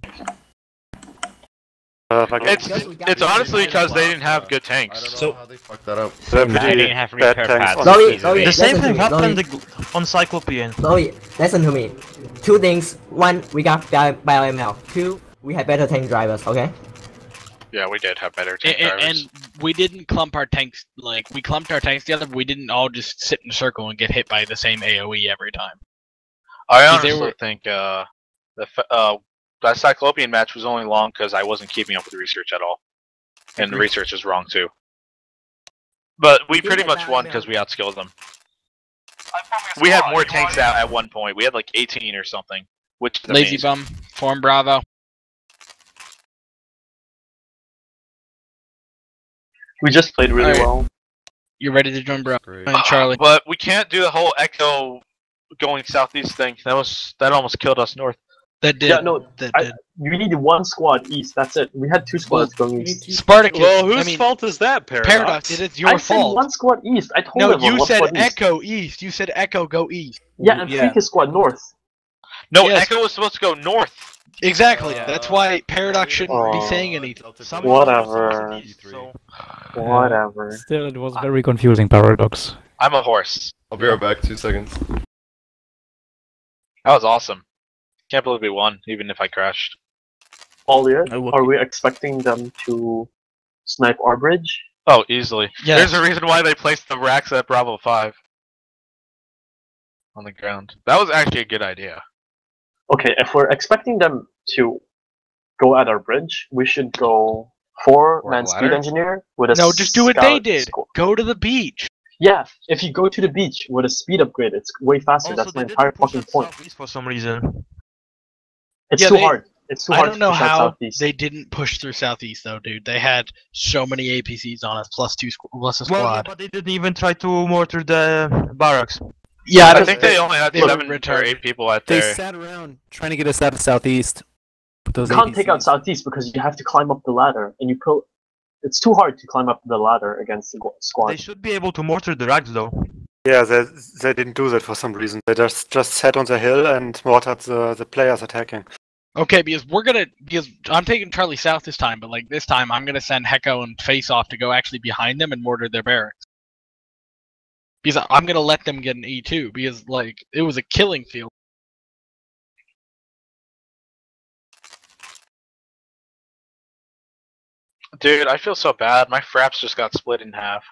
Uh, like It's it's honestly because they didn't have good tanks. I don't know So- how they fucked that up. they're They pretty didn't have bad repair tanks pads. on Laurie, the season. Laurie, The same listen to thing me. happened Laurie, on Cyclopean. Laurie, listen to me. Two things. One, we got bio M L. Two, we had better tank drivers, okay? Yeah, we did have better tank And, drivers. and we didn't clump our tanks, like, we clumped our tanks together, but we didn't all just sit in a circle and get hit by the same A O E every time. I 'Cause they honestly were- think uh, the f- uh, that Cyclopean match was only long because I wasn't keeping up with the research at all, and the research is wrong too. But we did pretty have much that won now. because we outskilled them. We had more tanks out at one point. We had like eighteen or something, which is Lazy amazing. Bum, Form Bravo. We just played really Alright. well. You ready to join, bro? And Charlie. But we can't do the whole Echo going southeast thing. That was that almost killed us north. That did. Yeah, no, that I, did. you need one squad east. That's it. We had two squads going east. Spartacus. Well, whose I mean, fault is that, Paradox? Paradox. It is your I said fault. one squad east. I told No, everyone you one said squad east. Echo east. You said Echo go east. Yeah, and Yeah. Freak is squad north. No, Yes. Echo was supposed to go north. Exactly. That's why Paradox shouldn't be Oh. saying anything. Whatever. Whatever. Still, it was very confusing, Paradox. I'm a horse. I'll be right back. Two seconds. That was awesome. Can't believe we won, even if I crashed. Ollier, are we expecting them to snipe our bridge? Oh, easily. Yes. There's a reason why they placed the racks at Bravo five on the ground. That was actually a good idea. Okay, if we're expecting them to go at our bridge, we should go four-man Or speed ladder? engineer with a No, just do what they scout did. squ- Go to the beach. Yeah, if you go to the beach with a speed upgrade, it's way faster. Also, That's my they entire didn't push fucking us point. southeast for some reason. It's Yeah, too they- hard. It's too I hard don't know to push out how southeast. they didn't push through southeast though, dude. They had so many A P Cs on us, plus two, squ- plus a Well, yeah, squad. but they didn't even try to mortar the barracks. Yeah, I don't- think they only had they were seven or retarded. eight people out They there. sat around trying to get us out of southeast. Put those You can't A P take out Cs. southeast because you have to climb up the ladder, and you pro. It's too hard to climb up the ladder against the gu- squad. They should be able to mortar the racks though. Yeah, they they didn't do that for some reason. They just just sat on the hill and mortared the the players attacking. Okay, because we're gonna because I'm taking Charlie South this time, but like this time I'm gonna send Hecko and Face Off to go actually behind them and mortar their barracks. Because I- I'm gonna let them get an E two because like it was a killing field. Dude, I feel so bad. My fraps just got split in half.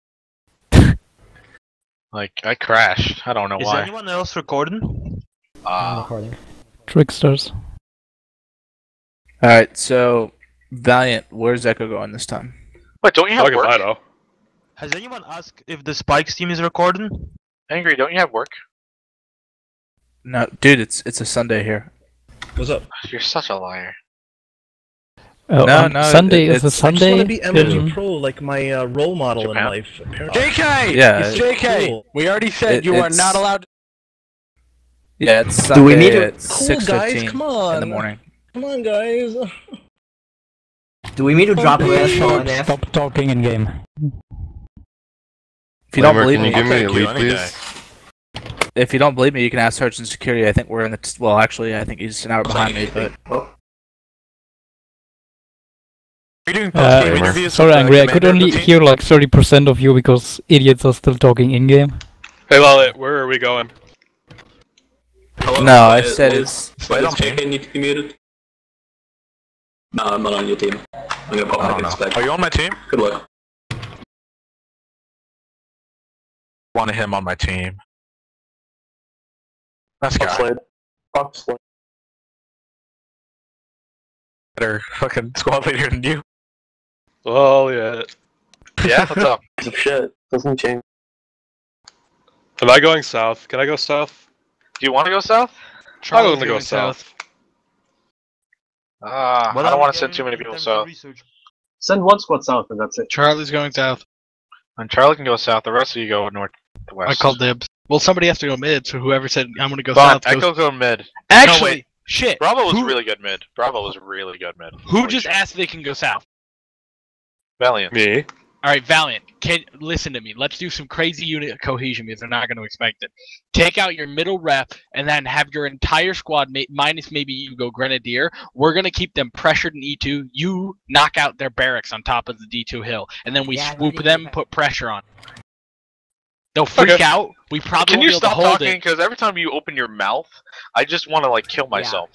Like, I crashed. I don't know Is why. anyone else recording? Uh, Tricksters. Alright, so Valiant, where's Echo going this time? Wait, don't you have Fuck if work? I know. Has anyone asked if the Spikes team is recording? Angry, don't you have work? No, dude, it's it's a Sunday here. What's up? You're such a liar. Uh, No, on no, Sunday it- is a it's- I just Sunday. want to be M L G in- Pro, like my uh, role model Japan. in life. Apparently. J K! Yeah, it's J K. Cool. We already said It- you are it's- not allowed to. Yeah, it's Sunday Do we need to- at Cool, six guys, fifteen come on. in the morning. Come on, guys. Do we need to drop a rest for an F? Stop talking in game. If you don't Lamer, believe can me, you give me a Thank you, lead, any please? if you don't believe me, you can ask Sergeant Security. I think we're in the t- well, actually, I think he's an hour behind me, but Oh, Are you doing Uh, post-game interviews? sorry, with the Angry, I could commander of the only team? hear like thirty percent of you because idiots are still talking in game. Hey, Lollet, where are we going? no, I said it's. Wait on me. need to be muted. No, I'm not on your team. I'm gonna pop I back don't in know. spec. Are you on my team? Good luck. Wanted him on my team. That's guy. Slade. Fuck Slade. Better fucking squad leader than you. Oh yeah. Yeah, what's up? Piece of shit. Doesn't change. Am I going south? Can I go south? Do you want to go south? I'm Charlie's gonna go going south. Ah, I don't want to send too many people south. Send one squad south and that's it. Charlie's going south. And Charlie can go south. The rest of you go north to west. I called dibs. Well, somebody has to go mid, so whoever said I'm gonna go Fine, south. Echo Goes... go mid. Actually, No, wait. shit. Bravo was Who- really good mid. Bravo was really good mid. Who Holy just shit. asked if they can go south? Valiant. Me. All right, Valiant. Can listen to me. Let's do some crazy unit cohesion because they're not going to expect it. Take out your middle rep and then have your entire squad, ma- minus maybe you go Grenadier. We're going to keep them pressured in E two. You knock out their barracks on top of the D two hill, and then we Yeah, swoop really them, good. put pressure on. They'll freak Okay. out. We probably Can won't you be able stop to hold talking? it. Because every time you open your mouth, I just want to like kill myself.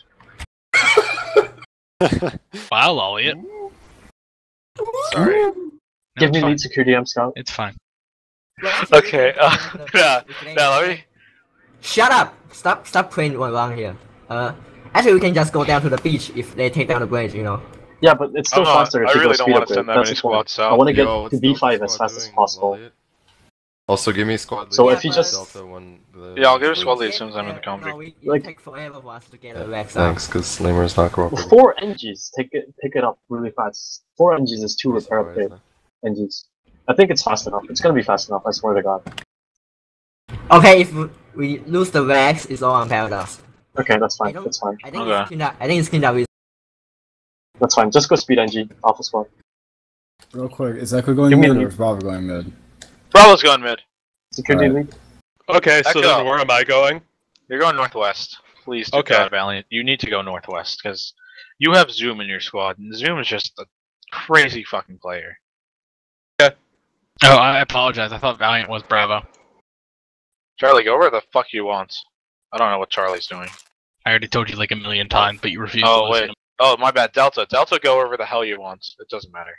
Wow, Elliot. Sorry. No, Give it's me fine. lead security, I'm scout. It's fine. Okay. Uh, yeah. Now let me. Shut up! Stop stop playing one wrong here. Uh, actually we can just go down to the beach if they take down the bridge, you know. Yeah, but it's still I'm not- faster if I you really go don't speed wanna upgrade. send that That's many the point. squads south. I want to get Yo, to what's B Delta five as squad fast as doing? possible. Elliot? Also, give me squad So lead. if you just- Delta one, the- Yeah, I'll give a squad lead as soon as I'm in the No, config. we, it Like- take forever for us to get the racks out. Thanks, because Lamer's not cooperating. Four N Gs, take it, pick it up really fast. Four N Gs is two repair upgrade. N Gs. I think it's fast enough. It's gonna be fast enough. I swear to God. Okay, if we lose the Rex, it's all on Paradox. Okay, that's fine. That's fine. I think Okay. it's cleaned up. I think it's cleaned up. With... That's fine. Just go speed N G. Alpha squad. Real quick, is Echo going Give me mid a or is Bravo going mid? Bravo's going mid. Security Alright. lead. Okay, so Echo. then where am I going? You're going northwest. Please do Okay. God, Valiant. You need to go northwest because you have Zoom in your squad, and Zoom is just a crazy fucking player. Oh, I apologize. I thought Valiant was Bravo. Charlie, go where the fuck you want. I don't know what Charlie's doing. I already told you like a million times, but you refused to Oh listen. wait. Oh my bad. Delta. Delta, go wherever the hell you want. It doesn't matter.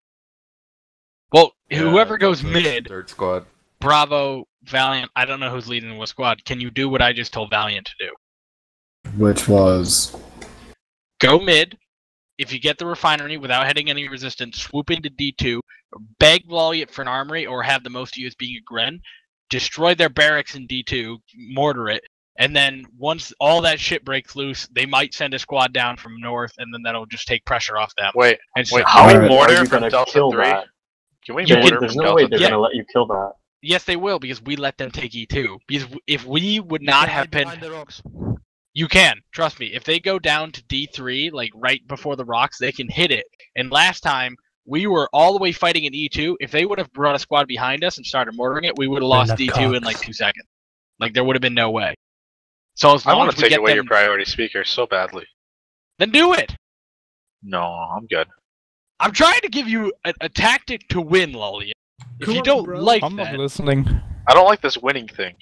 Well, whoever goes mid, Third squad. Bravo, Valiant, I don't know who's leading what squad. Can you do what I just told Valiant to do? Which was Go mid. If you get the refinery without hitting any resistance, swoop into D two, beg Valiant for an armory, or have the most use being a Gren, destroy their barracks in D two, mortar it, and then once all that shit breaks loose, they might send a squad down from north, and then that'll just take pressure off them. Wait, And wait. so- Can we How are mortar you from gonna Delta kill three? that? Can we You mortar can, there's from no Delta way they're three? gonna let you kill that. Yes, they will, because we let them take E two. Because if we would not have been... Behind the rocks. You can, trust me. If they go down to D three, like right before the rocks, they can hit it. And last time, we were all the way fighting in E two. If they would have brought a squad behind us and started mortaring it, we would have lost Enough D two in cocks. like two seconds. Like, there would have been no way. So as I long want as to we take get away them... your priority speaker so badly. Then do it! No, I'm good. I'm trying to give you a, a tactic to win, Lolly. If Come you on, don't bro. like I'm that... not listening. I don't like this winning thing.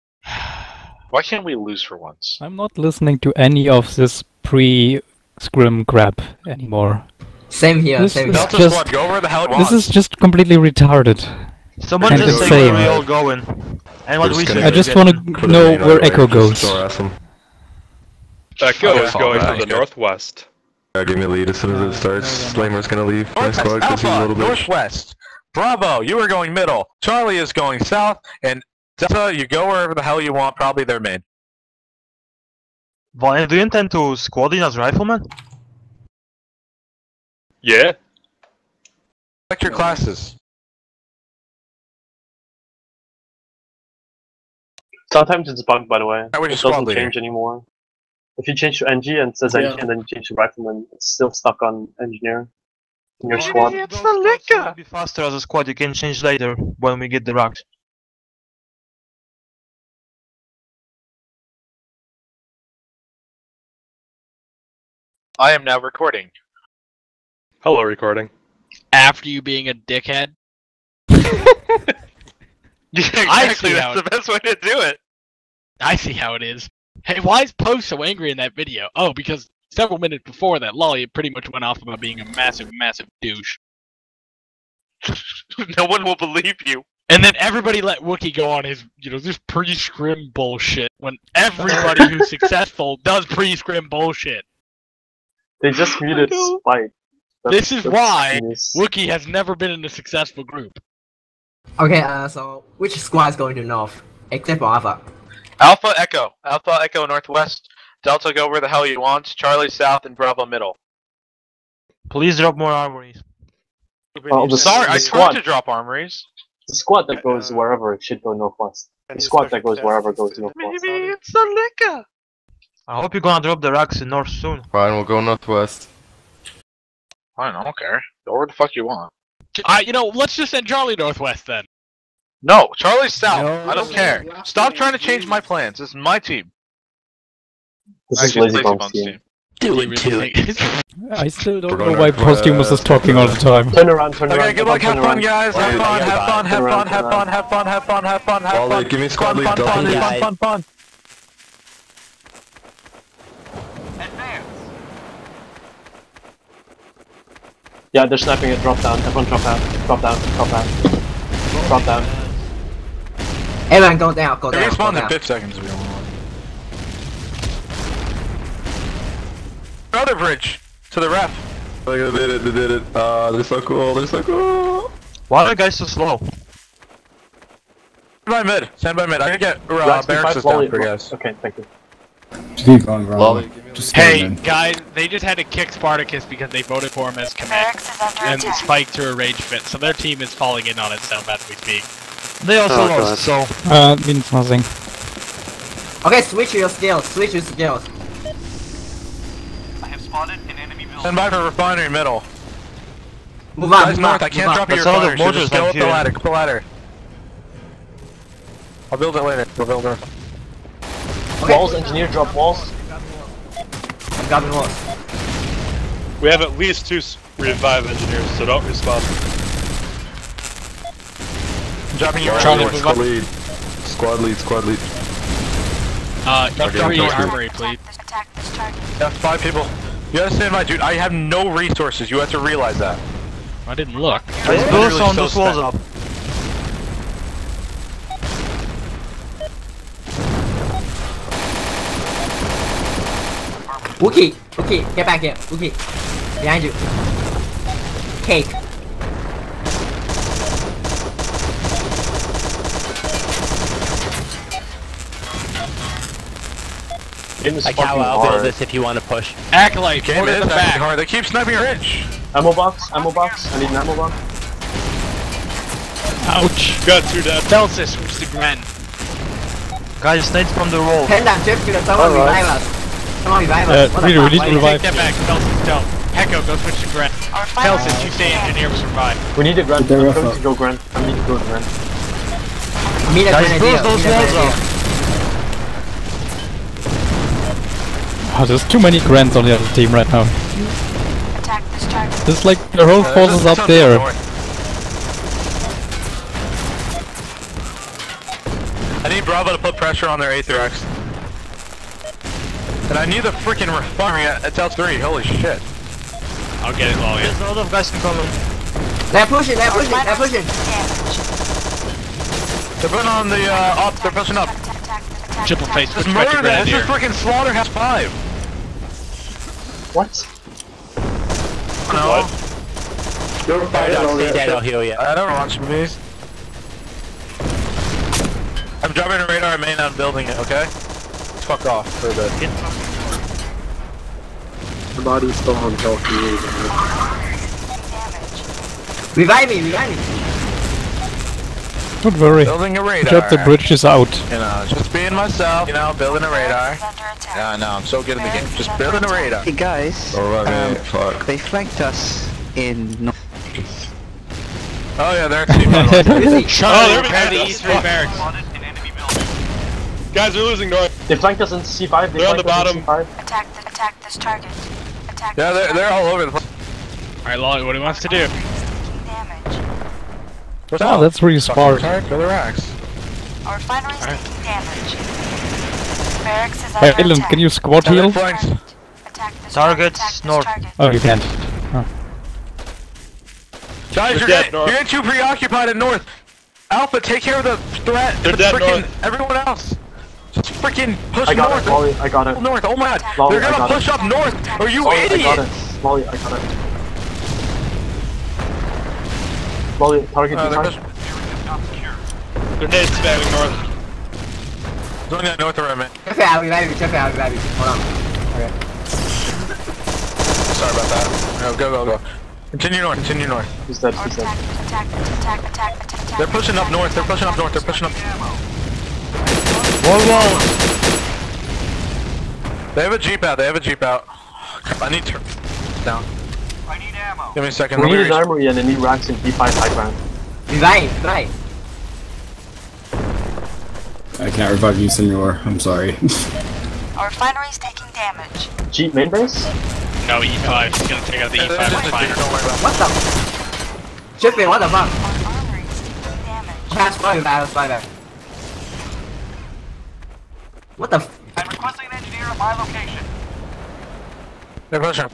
Why can't we lose for once? I'm not listening to any of this pre-scrim crap anymore. Same here. This Same is here. Delta just- squad, go where the hell it This wants. is just completely retarded. Someone And just the say same. where we all going. And what We're we just should gonna I just get. want Put to it know in where either Echo way. goes. Just harass them. Echo Okay, is follow going that. to the northwest. Yeah, give me a lead as soon as it starts. Flamer's gonna leave my Northwest, squad because he's a Alpha, little bit. northwest. Bravo, you are going middle. Charlie is going south, and Delta, you go wherever the hell you want. Probably their main. Valiant, do you intend to squad in as rifleman? Yeah. Select your classes. Sometimes it's bugged, by the way. Alright, we're It just squad doesn't leader. change anymore. If you change to N G and it says N G Yeah. and then you change to Rifleman, it's still stuck on Engineer in your squad. It's the liquor! It'll be faster as a squad, you can change later when we get the rocks. I am now recording. Hello, recording. After you being a dickhead. Yeah, I exactly. see how That's the best way to do it. I see how it is. Hey, why is Poe so angry in that video? Oh, because several minutes before that, Lolly pretty much went off about being a massive, massive douche. No one will believe you. And then everybody let Wookiee go on his, you know, this pre-scrim bullshit when everybody who's successful does pre-scrim bullshit. They just muted Spike. That's- This is that's why genius. Wookiee has never been in a successful group. Okay, uh, so which squad is going to north? Except for Alpha. Alpha Echo. Alpha Echo northwest. Delta go where the hell you want. Charlie south and Bravo middle. Please drop more armories. Oh, the, Sorry, the I squad, tried to drop armories. the squad that goes wherever should go northwest. The squad that goes wherever goes northwest. Maybe it's the liquor. I hope you're gonna drop the rocks in north soon. Fine, we'll go northwest. Fine, I don't care. Go where the fuck you want. I, you know, let's just send Charlie northwest then. No, Charlie's south. No. I don't care. Stop trying to change my plans. This is my team. This is Actually, Lazy it's Bomb's team. Do it, do it. I still don't We're know going why northwest. Posthumous is talking all the time. Turn around, turn around. Okay, good luck, have turn fun, around. guys. Have fun, have fun, have Turn around, fun, have turn fun, have fun, have fun, have fun, have Wally, fun. give me squad Fun, lead, fun, double. fun, Yeah. fun, fun, fun. Yeah, they're sniping it. Drop down. Everyone drop down. Drop down. Drop down. Drop down. Everyone go down, go They down, go respawn in down. fifty seconds. We don't want. Another bridge to the ref. They did it, they did it. Ah, they're so cool, they're so cool. Why are you guys so slow? Stand by mid. Stand by mid. I can get uh, Last barracks five, down Lolly- for you guys. Okay, thank you. Just keep going, bro. Lolly, give me Just Hey, stand in. guys, they just had to kick Spartacus because they voted for him as command. And Spike to a rage fit, so their team is falling in on itself as we speak. They also Oh, lost, so... Uh, means nothing. Okay, switch your skills, switch your skills. I have spotted an enemy building. Stand by for refinery middle. Move on, Guys move north, on, I can't move drop on. you your That's all the refinery, so mortars just go I'm up the hearing. ladder, up the ladder. I'll build it later, we'll build it. Okay. Walls, engineer, drop walls. I'm grabbing walls. We have at least two s- revive engineers, so don't respond. I'm dropping your Trying to refinery. move up. Squad lead. Squad lead, squad lead. Uh, Okay, three okay. armory, please. Attack this target. Yeah, five people. You gotta stand by, dude. I have no resources. You have to realize that. I didn't look. Let's blow literally some of so those walls spent. up. Wookie, Wookie, get back here. Wookie, behind you. Cake. Game is I fucking can't I'll hard. build this if you want to push. Acolyte, Game order is the acting back. hard. They keep sniping your rich. Ammo box, ammo box. I need an ammo box. Ouch. Got two dead. Celsius, switch to Gren. Guys, nades from the wall. Panda, Jeff, someone Alright. revive us. Someone revive Uh, us. What the really, we fuck? need Why to you revive. Take that back, Celsius, don't. Hecko, go switch to Gren. Our final Celsius, you stay engineer will survive. We need a Grand. Get I'm their going ref to go Grand. I need to go Grand. Meet a Guys, grenadier. close those meet a walls grenadier. Oh, there's too many grants on the other team right now. attack this target. There's like the whole Uh, forces just up to the there. north. I need Bravo to put pressure on their Aether-X. And I need the freaking refinery at, at South three. Holy shit. I'll get it, Lolly. There's a lot of guys incoming. They're pushing, they're pushing, they're pushing. They're putting on the uh, up. They're pushing up. Triple face, Just switch back to murder that. This Grenadier. is freaking Slaughterhouse five. What? No. You're stay dead, I'll heal you. I don't watch movies. I'm dropping a radar main on building it, okay? Let's fuck off for a bit. The body's still on health. Revive me, revive me. Don't worry. Building a radar. Drop the bridge is out. You know, just being myself, you know, building a radar. Yeah, I know, I'm so good in the game. Just building a radar. Hey guys, Alright, um, fuck. they flanked us in North. Oh yeah, they're team. Shut Oh, up, there we repair go. the E three barracks. Guys, we're losing north. They flanked us in C five. They They're on the flanked us in bottom. C five. Attack, the, attack this target. Attack Yeah, this they're, they're all over the place. Alright, Lolly, what he wants to do? damage. What's Oh, up? that's really Fucking smart. retard, go the racks. Our refinery is taking damage. Barracks is Hey, under Ilan, attack. can you squad Yeah, they're heal? flanked. Attack this Targets target. Attack this north. target. Oh, you can't. Oh. Guys, They're you're, dead getting, north. you're getting too preoccupied at north. Alpha, take care of the threat. They're the dead freaking north. everyone else. Just freaking push I got north. it, Molly. I got it. North. Oh my god. Molly, They're I gonna got push it. up north. Are you Molly, I idiot? got it. Molly, I got it. Molly, target Uh, they're defense. pushing. They're nades spamming north. Doing that north around me. Check it out, revive me, check it out, revive me. Hold on. Okay. Sorry about that. No, go, go, go. Continue north. Continue north. He's dead, Or he's dead. attack, attack, attack, attack, attack, attack. They're pushing up north. They're pushing up north. They're pushing up. Wall wall. They have a jeep out. They have a jeep out. I need to down. I need ammo. Give me a second. We Let me need an reach- armory and a new racks in B five high ground. Revive, revive. I can't revive you, senor. I'm sorry. Our refinery is taking damage. Jeep main base? No, E five. He's gonna take out the Yeah, E there's five just a jeep. refiner. Don't worry about it. What the? Chippy, what the fuck? Our armory is taking damage. Pass by, pass by, pass. What the f- I'm requesting an engineer at my location. They're pushing.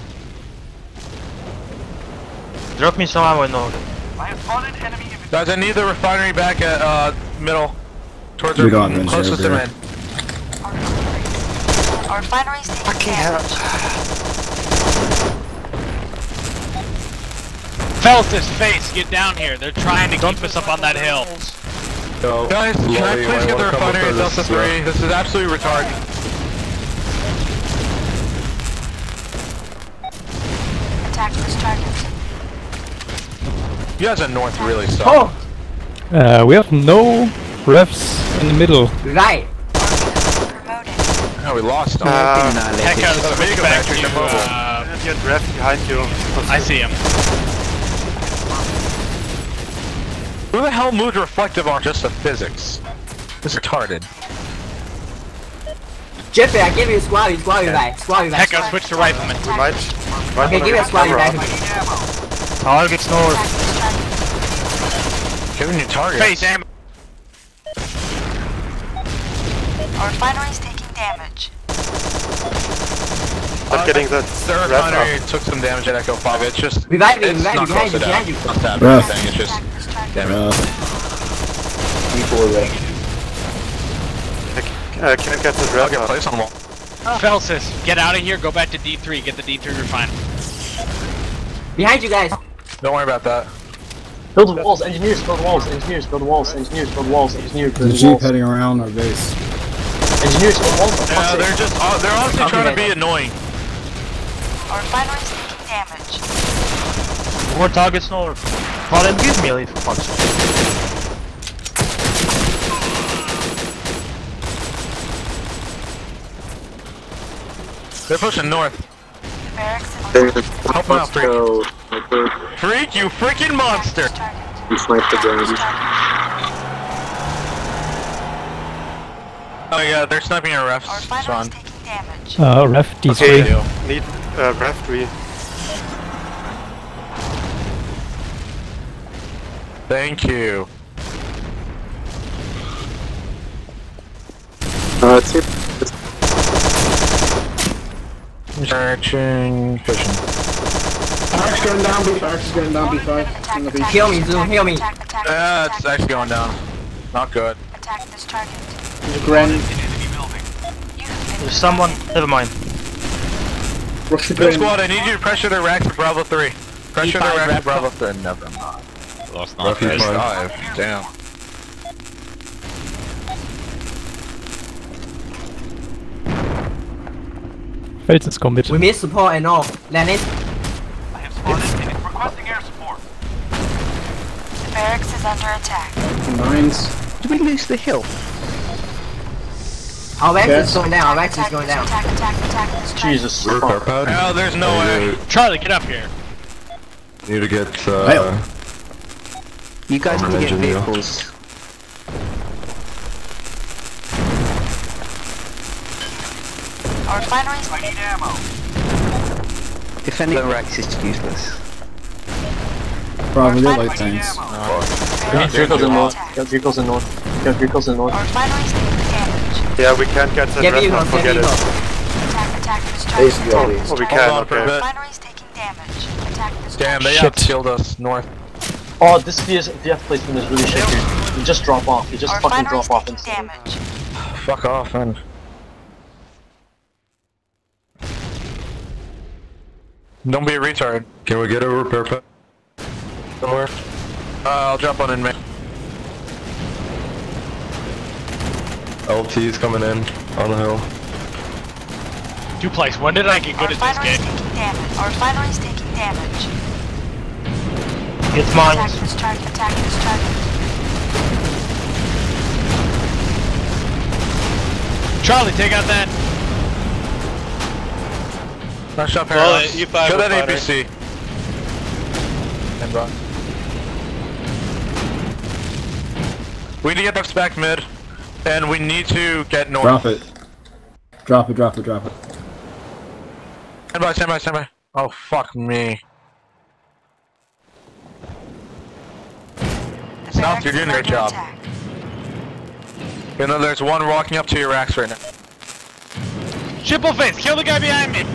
Drop me some ammo in north. I have spotted enemy inventory. Guys, I need the refinery back at uh middle. Towards We our got it, closest to Engineer. man. Our refinery is taking damage. Feltus, face, get down here. They're trying to keep us up on that hill. Yo, Guys, can I Lolly, you please might get the wanna come up refinery at for Delta this, three? uh, This is absolutely retarded. Attack this target. You guys are north really suck. Oh! Uh, we have no refs in the middle. Right. No, we lost them. Uh, Heck out of the Amigo back factory to, mobile. uh, You had ref behind you. I see him. Who the hell moved reflective on just the physics? This is retarded. Jeffrey, I give you a squad, you squad you back. Squad you back. Heck out, switch to rifleman. Right. Right. Okay, give me a squad you back. Target's north. Giving you targets. Face ammo. Our refinery's taking damage. I'm Uh, getting the The ref refinery up. took some damage at Echo five. It's just. Revive me, it's revive not me, behind close you, to behind that. you. It's not that Bruh. bad thing. It's just. Damn it. Uh, can't get the I'll ref get up. placed on the wall. Felsis, get out of here. Go back to D three. Get the D three refinery. Behind you guys. Don't worry about that. Build the walls, engineers, build walls, engineers, build walls, engineers, build walls, engineers, There's a build jeep walls. heading around our base. Engineers, build walls. for Yeah, fuck's they're sake. just. Uh, they're honestly trying to be annoying. Our refinery's taking damage. More targets north. Well, then use melee for fuck's sake. They're pushing north. Barracks Help them out, Freak. Freak, you freaking monster! You sniped the ground. Oh yeah, they're sniping our refs. Our It's refinery's fine. taking damage. Uh, ref D three. Okay, need uh, ref three. Thank you. Uh, it's here. It's Searching, fishing. Arc's going down, B five. Arc's going down, B five. On the beach. Heal me, Zoom, heal me. Attack, attack, Yeah, attack, it's actually going down. Not good. attack this target. There's a granny. There's someone. Never mind. Rush the Good granny. squad, I need you to pressure the racks for Bravo three. Pressure the E five racks ref. for Bravo three. Never mind. Lost Ref E not five. Five. Damn. Fates is committed. We miss support and all. Landing. Requesting air support. The barracks is under attack. Mines. Did we lose the hill? Our Rex Yes. is going down, our Rex is going down. Attack, attack, attack this target. Jesus. Repair fuck. pad. Oh, there's no way. Charlie, get up here. Need to get uh, Hey. You guys Armor can get engine, yeah. vehicles. Our refinery's taking ammo. Defending the Rex is useless. Probably they're light tanks. Got vehicles in north. Got vehicles in north. Got vehicles in north. Our refinery's taking damage. Yeah, we can't get the Get ref vehicles, up. get Forget it. vehicles. Attack, attack this Base target. go, Attack Oh, we this can. Hold on for a Okay. bit. refinery's taking damage. Attack this Damn, they Shit. outkilled us north. Oh, this V S V F placement is really shit, dude. You just drop off. You just Our fucking refinery's drop off taking instantly. damage. Fuck off, man. Don't be a retard. Can we get a repair pad somewhere? Uh, I'll jump on in, man. L T's coming in on the hill. Duplex, when did I get Our good at this refinery's game? taking damage. Our refinery's taking damage. It's Attack mines. this target. Attack this target. Charlie, take out that. Nice shot, Well, Paradox. E five Kill that refinery. A P C. And bro. We need to get this back mid, and we need to get north. Drop it. Drop it, drop it, drop it. Stand by, stand by, stand by. Oh, fuck me. The South, barracks you're doing a is great under job. attack. You know, there's one walking up to your racks right now. Triple face, kill the guy behind me.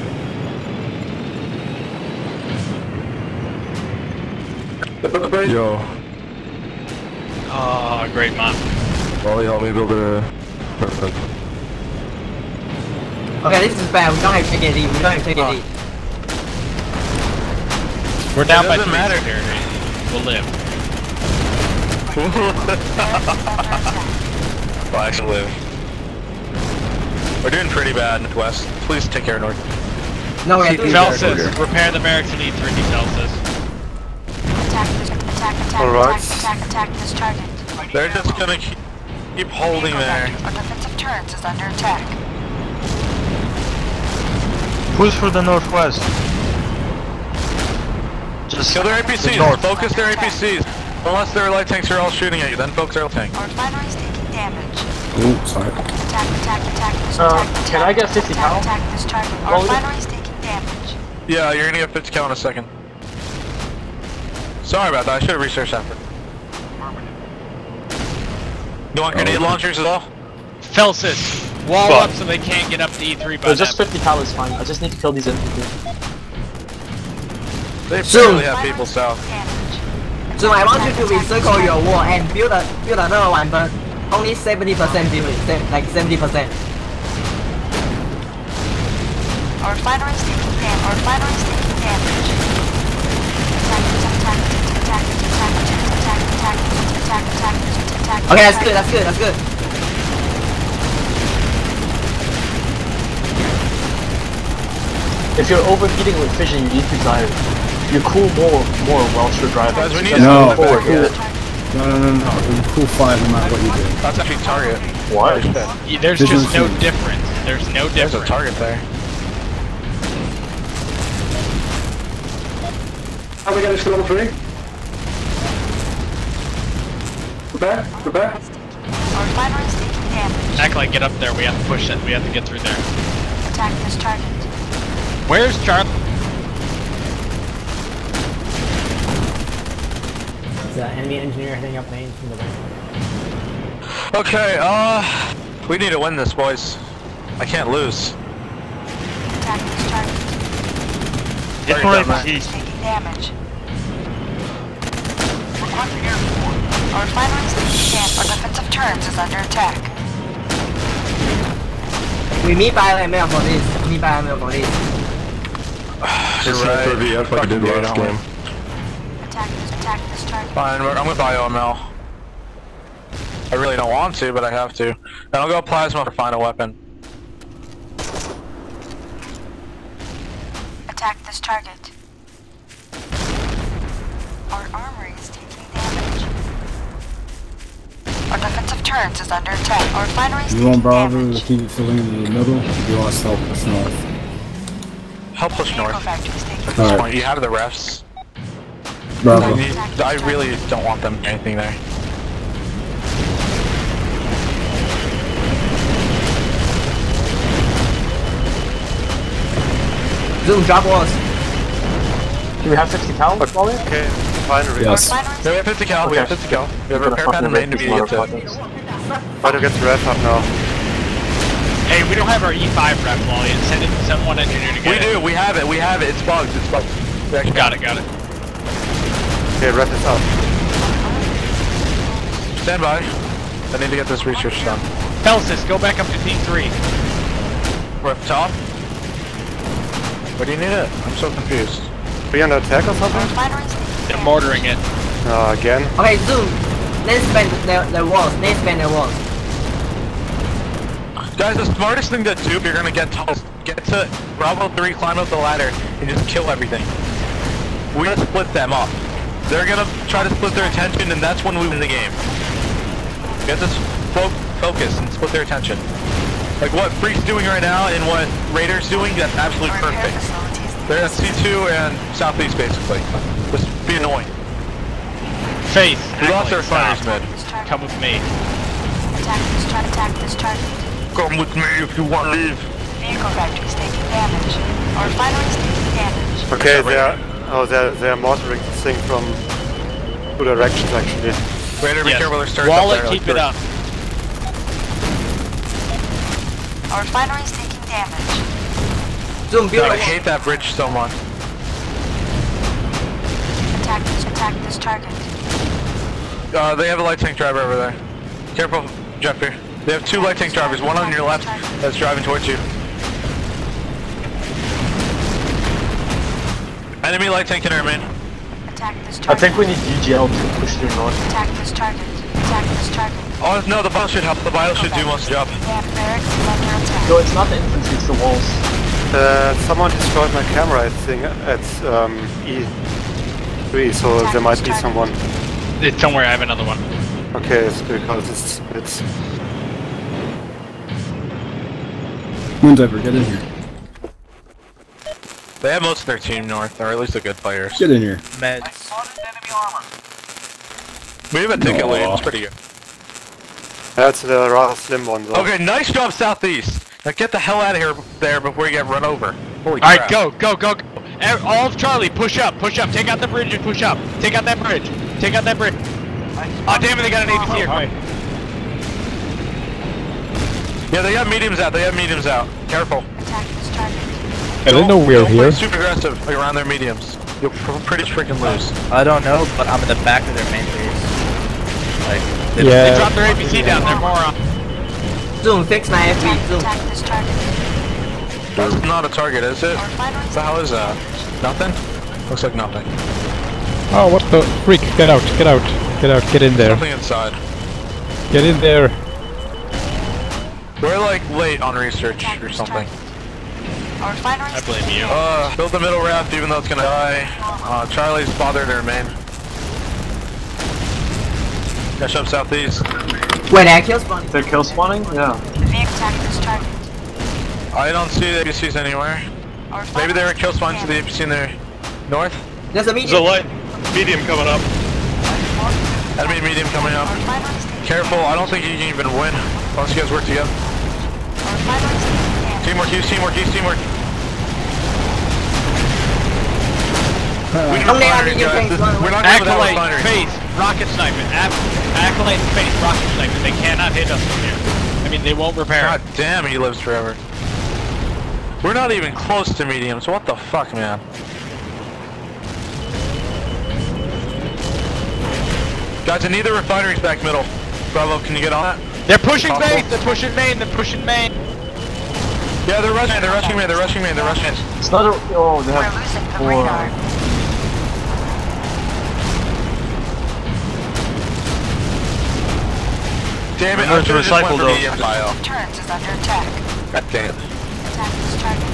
Yo, Oh, great mop. Wally, help me build a perfect. Okay, this is bad. We don't have to take it deep. We don't have to take it Oh. deep. We're down It by doesn't three matter. security. We'll live. Well, I actually live. We're doing pretty bad in the west. Please take care of north. No, we have to Celsius, repair the barracks in E three, Celsius. Attack, attack, attack, All right. attack, attack, attack this target. They're just gonna keep, keep holding there. Our defensive turrets is under attack. Push for the northwest. Just kill their A P Cs. North. Focus their A P Cs. Unless their light tanks are all shooting at you, then focus their light tank. Our refinery's taking damage. Ooh, sorry. Attack, attack, attack this Uh, attack, can I get fifty attack, cal? attack this target. Our Roll it. refinery's taking damage. Yeah, you're gonna get fifty cal in a second. Sorry about that, I should have researched that. You want grenade launchers at all? Celsius, wall Fuck. up so they can't get up to E three by So just then. fifty cal is fine. I just need to kill these infantry. They Soon. barely have people south. So I want you to recircle your wall and build a build another one, but only seventy percent build it, se- like seventy percent. Our refinery's taking damage. Our refinery's taking damage. Attack, attack, attack, attack, attack, attack, attack, attack, attack, attack. Okay, that's good, that's good, that's good. If you're overheating with fission, you need to dive. You cool more, more whilst you're driving. Guys, we need So to move No, forward. cool. No, no, no, no. It was cool five no matter what you do. That's actually target. What? Yeah, There's Visual just no change. difference. There's no There's a difference. target there. How we gonna level three? Prepare, prepare. Our refinery's taking damage. Act like get up there. We have to push it. We have to get through there. Attack this target. Where's Charlie? Is the enemy engineer heading up main from the west? Okay, uh, we need to win this, boys. I can't lose. Attack this target. Get Target more down there. A P Cs. Taking damage. Our refinery's taking damage. Our defensive turrets is under attack. We meet by M L for this. We meet by M L for this. Just sniper V F like I did last game. Attack this, attack this target. Fine, we're- I'm gonna buy O M L. I really don't want to, but I have to. And I'll go plasma for final weapon. Attack this target. Our armory is taking damage. Our defensive turrets is under attack. Our refinery is You taking want Bravo damage. to keep filling in the middle? You want us to help us north? Help push Vehicle north. factories taking Alright. Come on, you have the refs. Bravo. I, need, I really don't want them anything there. Zoom, drop walls. Do we have fifty cal, Wally? Okay, finally. Yes. Yeah, we have fifty cal, we have fifty cal. We have a repair pad and main to be get to. Try to get the ref up now. Hey, we don't have our E five rep, Wally. And send it to someone engineer to get We it. do, we have it, we have it. It's bugged, it's bugged. We actually Got it, got it. Okay, ref is up. Stand by. I need to get this research done. Celsius, go back up to team three. We're up top. Where do you need it? I'm so confused. Are we under attack or Our something? refinery is taking They're damage. mortaring it. Uh, again. Okay, Zoom. Let's spend the, the walls. Let's spend the walls. Guys, the smartest thing to do if you're gonna get to, get to Bravo three, climb up the ladder, and just kill everything. We're gonna split them up. They're gonna try to split their attention, and that's when we win the game. We have to fo focus and split their attention. Like what Freak's doing right now and what Raider's doing, that's absolutely Our repair perfect. facilities. They're at C two and southeast, basically. Just be annoying. Faith, We lost our stop. refineries, mid. This target. Come with me. Attack this target. Attack this target. Come with me if you want to leave. Vehicle factories taking damage. Our refinery is taking damage. Okay, they are. Oh, they're they're mortaring this thing from two directions actually. Raider, be Yes. careful, there's turrets Wall up it, there. keep like it up. Our refinery is taking damage. Zoom, build God, a I wall. hate that bridge so much. Attack this. Attack this target. Uh, they have a light tank driver over there. Careful, Jeffrey. They have two light tank drivers, one on your left that's driving towards you. Enemy light tank in our main. Attack this I target. think we need U G L to push through north. Attack this target. Attack this target. Oh no, the bio should help. The bio should do most of the job. Damn barracks is under attack. No, it's not the infantry, it's the walls. Uh, someone destroyed my camera, I think, at um, E three, so there might be someone. It's somewhere. I have another one. Okay, it's because it's it's. Moondiver, get in here. They have most of their team north, or at least the good players. Get in here. Meds. We have a ticket No. lead. It's pretty good. That's the rather slim one, though. Okay, nice job southeast. Now get the hell out of here there before you get run over. Holy All right, crap. go, go, go, go. Ev- All of Charlie, push up, push up. Take out the bridge and push up. Take out that bridge. Take out that bridge. Oh damn it! They got an A B C here. Yeah, they got mediums out. They have mediums out. Careful. I didn't know we were Don't here. play super aggressive like around their mediums. You'll pr pretty freaking lose. I don't know, but I'm in the back of their main base. Like, they, Yeah. They dropped their A B C down. They're moron. Zoom, fix my F B, zoom. That's not a target, is it? What the hell is that? Nothing? Looks like nothing. Oh, what the freak? Get out, get out, get out, get in there. Something inside. Get in there. We're like late on research or something. I blame you. Uh, build the middle raft even though it's gonna die. Uh, Charlie's bothered to remain. Dash up southeast. Wait, that kill spawning? They're kill spawning? Yeah. I don't see the A B Cs anywhere. Maybe they were kill spawning to the A B C in the north? There's a There's medium. a light medium coming up. Enemy medium coming up. Careful, I don't think you can even win unless you guys work together. Teamwork, use teamwork, use teamwork. We need refineries, guys. This- We're not going without Acolyte, refineries. face, rocket sniping. Ac- Acolyte, face, rocket sniping. They cannot hit us from here. I mean, they won't repair. God damn, he lives forever. We're not even close to medium, so what the fuck, man? Guys, I need the refineries back middle. Bravo, can you get on that? They're pushing Possible? base. They're pushing main. They're pushing main. Yeah, they're rushing, they're rushing me, they're rushing me, they're rushing me. It's not a. Oh, they have four. Damn it, I'm I going to should've just recycle went for those. medium bio. Turrets is under attack. God damn it. Attack this target.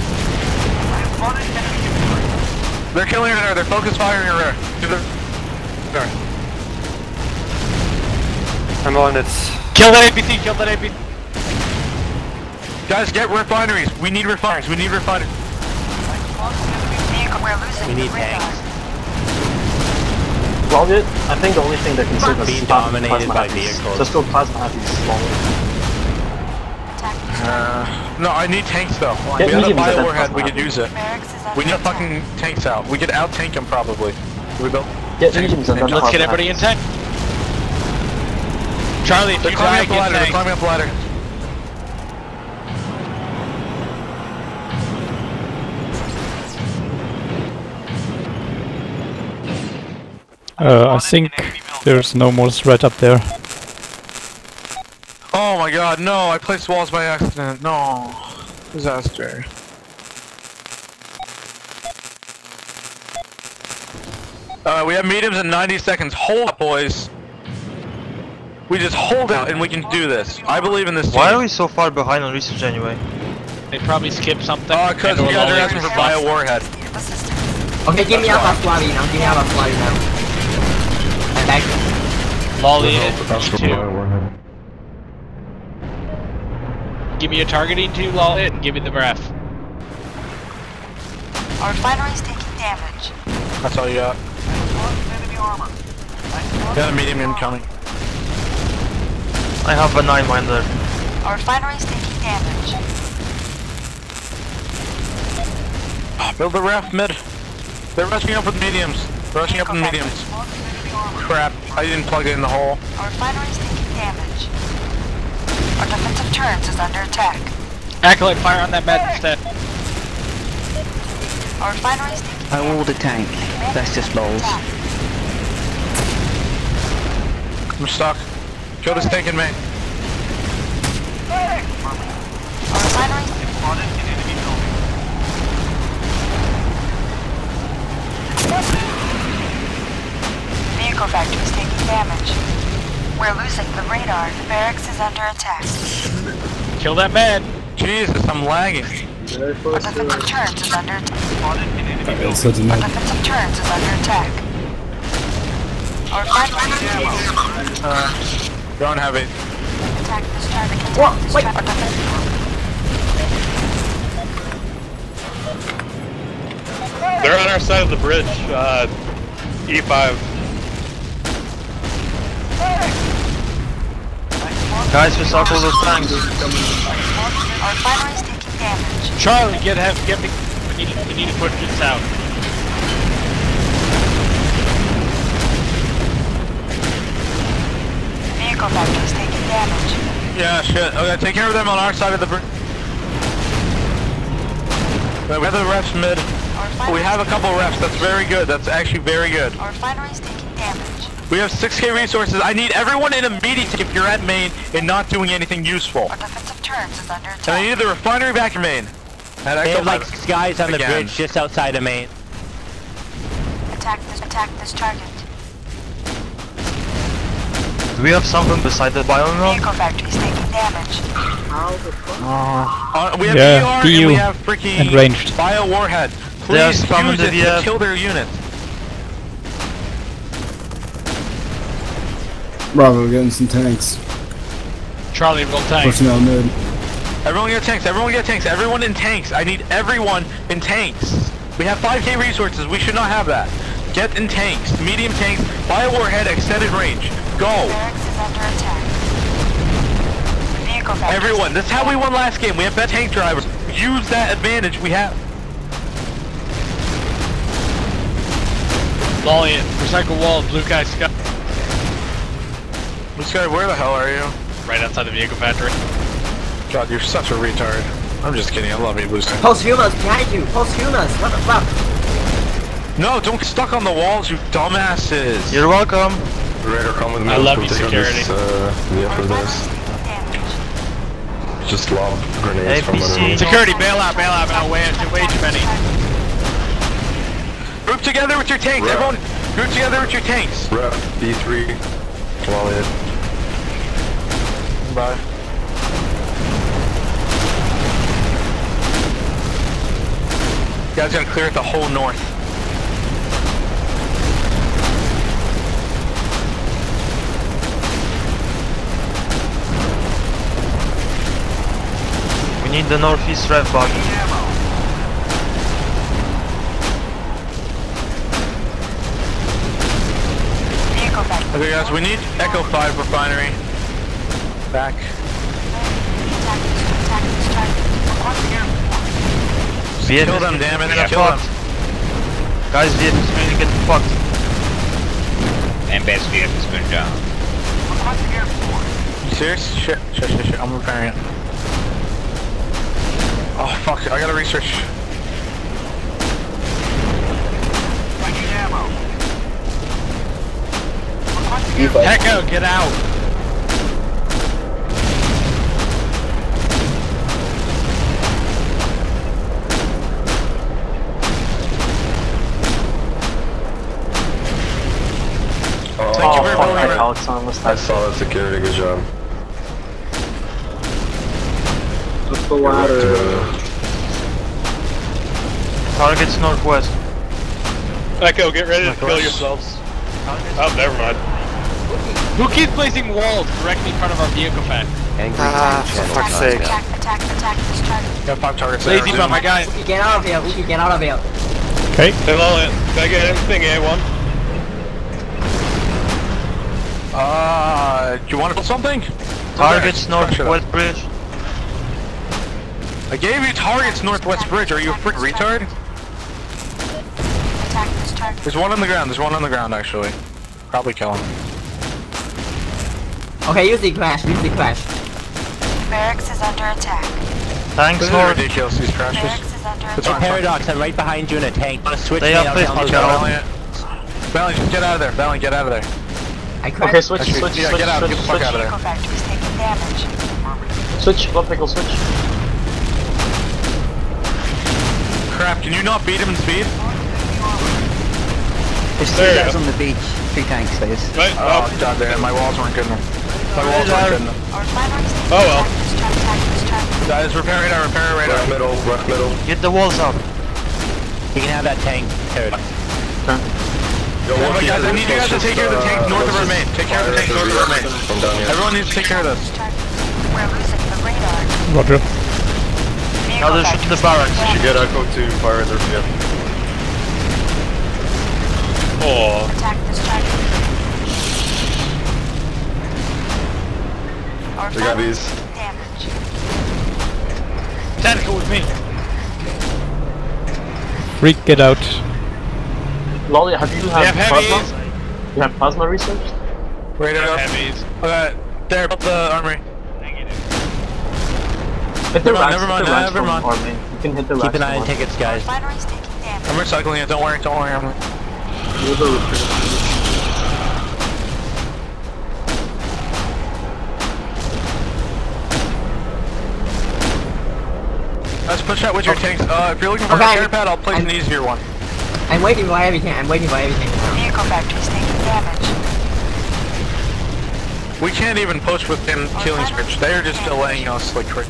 They're killing your rear, they're focus firing your rear. To the rear. I'm on it. Kill that A B C. Kill that A B C. Guys, get refineries. We need refineries, we need refineries. Vehicle, we're losing We need the radar. tanks. Well, it, I think the only thing that can save us Being is plasma dominated by heavies. vehicles. Just go plasma heavies slowly. Uh, no, I need tanks though. Get we have a mediums and bio then warhead, we plasma could use it. Barracks is under We need attack. fucking tanks out. We could out tank them probably. We built. Get mediums and then Let's get plasma everybody in heavies. tank. Charlie, if They're you climbing die, up the get ladder, they're tank. climbing up the ladder. Uh, I think there's no more threat up there. Oh my god, no, I placed walls by accident. No. Disaster. Uh, we have mediums in ninety seconds. Hold up, boys. We just hold out and we can do this. I believe in this team. Why are we so far behind on research anyway? They probably skipped something. Uh, cause you guys are asking for bio warhead. Okay, give me Alpha Squabby now, give me Alpha Squabby now. I'm back. Lolly it. Two. Give me a targeting two, lolly it, and give me the ref. Our refinery's taking damage. That's all you got. Got a medium incoming. I have a nine mine there. Our refinery's taking damage. Build the raft mid. They're rushing up with mediums. Rushing up with mediums. Crap, I didn't plug it in the hole. Our refinery's taking damage. Our defensive turrets is under attack. Acolyte, fire on that med instead. Our refinery's taking I walled a tank. That's just lols. I'm stuck. Kill this tank in me. Our refinery. Vehicle factory is taking damage. We're losing the radar. The barracks is under attack. Kill that med. Jesus, I'm lagging. Our defensive turrets is under attack. Alright, so it's a Our med. defensive turrets is under attack. Our five Uh, don't have it. attack this target. Attack this target. Our defensive They're on our side of the bridge. Uh, E five. Guys, we circle those tanks. Our fighter is taking damage. Charlie, get him. Get me. We need. We need to push this out. Vehicle factory is taking damage. Yeah, shit. Okay, take care of them on our side of the bridge. We have the refs mid. We have a couple refs. That's very good. That's actually very good. Our fighter is taking damage. We have six K resources. I need everyone in immediate if you're at main and not doing anything useful. Our defensive turrets is under attack. And I need the refinery back in main. And They have like guys on the Again. bridge just outside of main. Attack this. Attack this target. Do we have something beside the biome now? Vehicle factory is taking damage. Uh, we have Yeah, E R P U and we have freaking and ranged. bio warhead. They are Please spamming use the it V to F. kill their units. Bravo, getting some tanks. Charlie, roll tank. Pushing out mid. Everyone get tanks. Everyone get tanks. Everyone in tanks. I need everyone in tanks. We have five K resources. We should not have that. Get in tanks. Medium tanks. Bio warhead. Extended range. Go. Barracks is under attack. Vehicle factory. Everyone. That's how we won last game. We have best tank drivers. Use that advantage we have. Lolly, recycle wall, blue guy sky. This guy, where the hell are you? Right outside the vehicle factory. God, you're such a retard. I'm just kidding. I love you, Booster. Posthumous behind you. Posthumous. What the fuck? No, don't get stuck on the walls, you dumbasses. You're welcome. Raider, come with me. I love Let's you, go take out this, security. uh, the upper this. Just lob grenades from A P C. underneath. Security, bail out, bail out, out, way, way too many. Group together with your tanks, Rep. everyone. Group together with your tanks. Rep, B three. Wall hit. Bye. You guys gotta clear the whole north. We need the northeast rev bug. Vehicle factory. Okay guys, we need Echo five refinery. Back. Attack this. Attack this target. Viet Kill is them, damn it. getting Kill them. fucked. Guys, Viet is really getting fucked. And best V F has been down. You serious? Shit, shit, shit, shit. I'm repairing it. Oh fuck, I gotta research. Echo, get out. Oh, Thank you very fuck, much. my Alex on this I time. saw that security, good job. Up the ladder. Targets northwest. Echo, get ready to kill yourselves. Oh, never mind. Who keeps placing walls directly in front of our vehicle factory? Ah, for fuck's sake. Attack, attack, attack this target. Got five targets Lazy there. bum, my guy. Uki, get out of here. Uki, get out of here. Okay. Hey, Lolly, can I get anything A one? Uh, do you want to put something? Targets Okay, northwest bridge. I gave you targets northwest bridge. Are you a frick retard? Attack this target. There's one on the ground. There's one on the ground actually. Probably kill him. Okay, use the crash. Use the crash. Barracks is under attack. Tanks This is north. ridiculous. These Barracks crashes. is under It's Hey, attack. fine. Paradox, I'm right behind you in a tank. Want to switch They me have out placed down the each road? other. Valiant, Valiant, get out of there. Valiant, get out of there. I crashed. Okay, switch, Actually, switch, yeah, switch, get out. switch, Get the fuck switch. out of there. Vehicle factory is taking damage. Switch, blood pickle, switch. Crap, can you not beat him in speed? There's There two you guys go. on the beach. Three tanks, please. Right, Oh, oh, god damn, my walls weren't good enough. My walls weren't good enough. Our fighter is taking Oh, well. attack this target. Attack this target. Guys, repair radar, repair radar. Left middle, left middle. Get the walls up. You can have that tank, Paradox. Yo, Alright, guys, I need you guys to take care of the tank north of our main. Take care of the tank north of our main. I'm down here. Everyone needs to take care of this. We're losing the radar. Roger. Now they're shooting the barracks. You should get Echo to fire in there together. Oh. Attack this target. Our We got these. damage. Tactical with me. Freak, get out. Lolly, have you have, have plasma? heavies. You have plasma research? Radar up. Heavies. Okay, there, up the armory. Hit the Never mind, racks, never mind, hit the racks never from mind. army. You can hit the Keep racks an eye from on army. tickets, guys. Refinery's taking damage. I'm recycling it, don't worry, don't worry. I'm... Let's push out with your tanks. Uh, if you're looking for Okay. a repair pad, I'll place I'm- an easier one. I'm waiting for everything. I'm waiting for everything. Vehicle factory's taking damage. We can't even push with them killing scripts. They're just delaying us like crazy.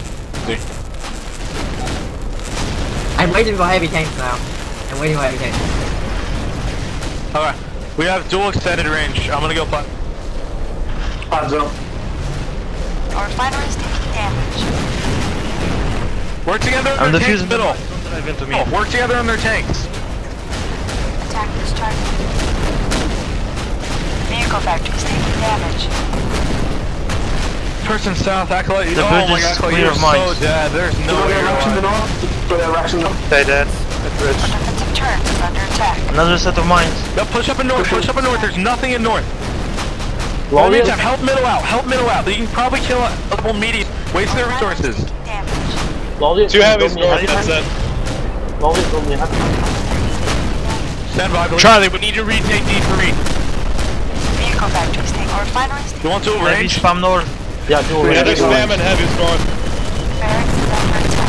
I'm waiting for heavy tanks now. I'm waiting for heavy tanks. Alright, we have dual extended range. I'm gonna go plat. Pods up. Our refinery's taking damage. Work together on I'm their tanks defusing middle. them. Dive into me. Oh, work together on their tanks. Attack this target. Vehicle factory's taking damage. Person south, Acolyte. The Oh bridge my is God, Acolyte, clear you're of so mines. dead. There's no way you're alive. Hey, Dad. Bridge. Our defensive turret is under attack. Another set of mines. No, push up in north, push up in north. There's nothing in north. Lolly, Meantime, help middle out, help middle out. You can probably kill a couple medium. Waste their resources. Lolly, Two heavies build me a north, heavy that's tank. it. Lolly, build me a heavy tank. Stand by, please. Charlie, we need to retake D three. Vehicle factory's taking. Our refinery's taking You want dual Heavy range? spam north. Yeah, dual Yeah, range. they're spamming heavies north. barracks is under attack.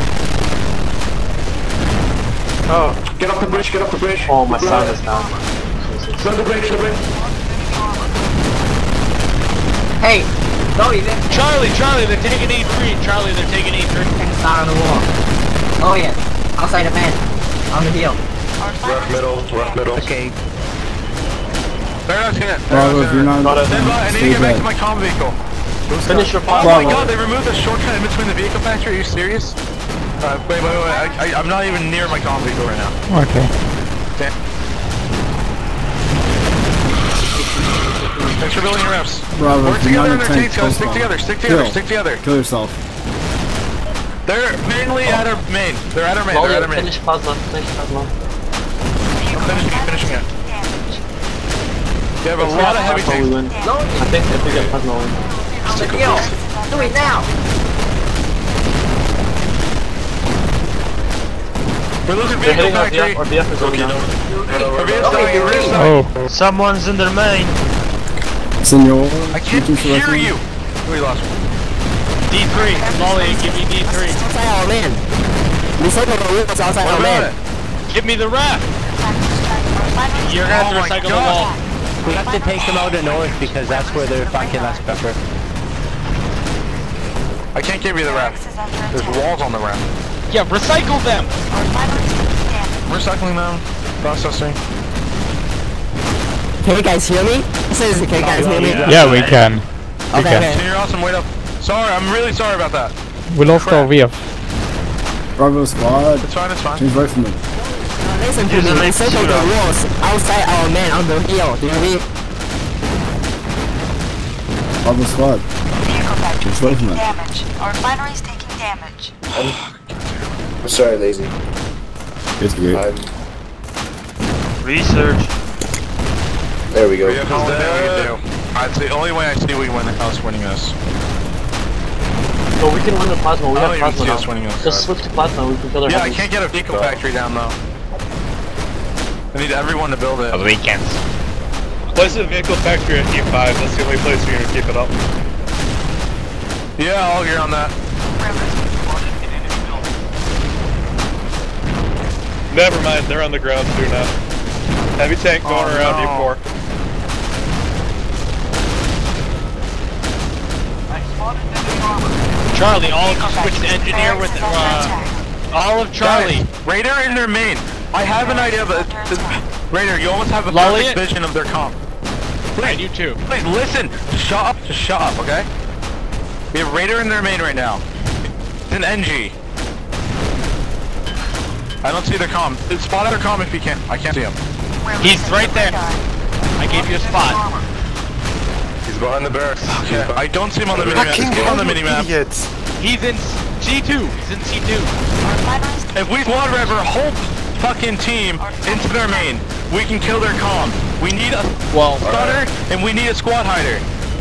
Oh, get off the bridge, get off the bridge. Oh, my sound is down. Go the bridge, the bridge. Hey, Lolly, there. Charlie, Charlie, they're taking E three. Charlie, they're taking E three. Star on the wall. Oh yeah, outside the man. On the hill. Left middle, left middle. Okay. Paradox gonna. Bravo, if you're not Stand by, I need to stay get back to back. my comm vehicle. Finish your Oh plasma. my God, they removed the shortcut in between the vehicle factory. Are you serious? Uh, wait, wait, wait. I, I, I'm not even near my comm vehicle right now. Okay. Damn. Thanks for building your reps. Bravo, Work if you're together not in a their tank, tanks, guys. Stick kill together, spawn. stick together, Kill. stick together. Kill yourself. They're mainly at our main. They're at our main. Lolly, They're at our main. finish plasma. Finish plasma. I'm finishing it, finishing it. They have a lot of heavy Plasma, we tanks. win. I think if we get plasma, we win. On the hill. Do it now. We're losing They're vehicle hitting our factory. B F. Our B F is going down. Our V S dying, our V S dying. Oh. Someone's in their main. Senor, I can't hear you. We lost one. D three. Molly, give me D three. Outside our man. Recycle the wheels outside What our about man. it? Give me the raft. You're gonna have to Oh my recycle the God. wall. We have to take them out to north because that's where they're fucking us pepper. I can't give you the raft. There's walls on the raft. Yeah, recycle them. Recycling them. Processing. Can you guys hear me? Says, can you guys hear me? Yeah, we can. We Okay, can. okay. Senior Awesome, wait up. Sorry, I'm really sorry about that. We lost Crap. our V F. Bravo squad. It's fine, it's fine. Change right from them. Listen to me. Recycle the walls outside our man on the hill. Do you read? Bravo squad. Vehicle factory's Change right from taking them. damage. Our refinery's taking damage. I'm sorry, lazy. It's good. I'm... Research. There we go. Yeah, that's the thing we can do. Alright, the only way I see we win us winning this. So we can win the plasma. We I have don't even plasma see now. us winning this. Just switch to plasma. We can kill their Yeah, I heavies. can't get a vehicle factory down though. I need everyone to build it. Of weekends. Place a vehicle factory at E five. That's the only place you're gonna keep it up. Yeah, I'll agree on that. Never mind, they're on the ground too now. Heavy tank going Oh, around no. E four. Charlie, all of you switch to engineer with uh, all of Charlie. Guys, Raider in their main. I have an idea, but Raider, you almost have a Lolly perfect it? vision of their comp. Please, I do too. Please listen. Just shut up. Just shut up, okay? We have Raider in their main right now. It's an N G. I don't see their comm. Spot their comm if you can. I can't see him. He's right there. I gave you a spot. He's behind the barracks. Okay. I don't see him on the minimap. He's on the minimap. He's in C two. He's in C two. If we squad rev our whole fucking team into their main, we can kill their comm. We need a well, stunner right. And we need a squad hider.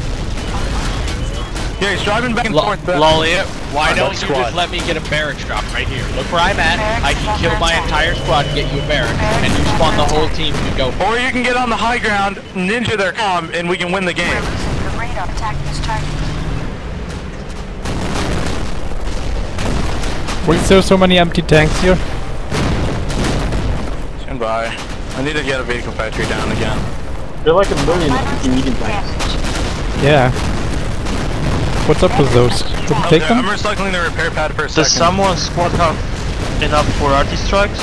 Yeah, he's driving back and L forth. Lolly, why don't you squad. just let me get a barracks drop right here? Look where I'm at. I can kill my entire squad and get you a barracks, and you spawn the whole team and go. Or you can get on the high ground, ninja their comm, and we can win the game. The radar attack this target. Why is there so many empty tanks here? Stand by. I need to get a vehicle factory down again. There are like a million empty medium tanks. Yeah. What's up with those? Should we take them? I'm recycling the repair pad for a second. Does someone squad have enough for arty strikes?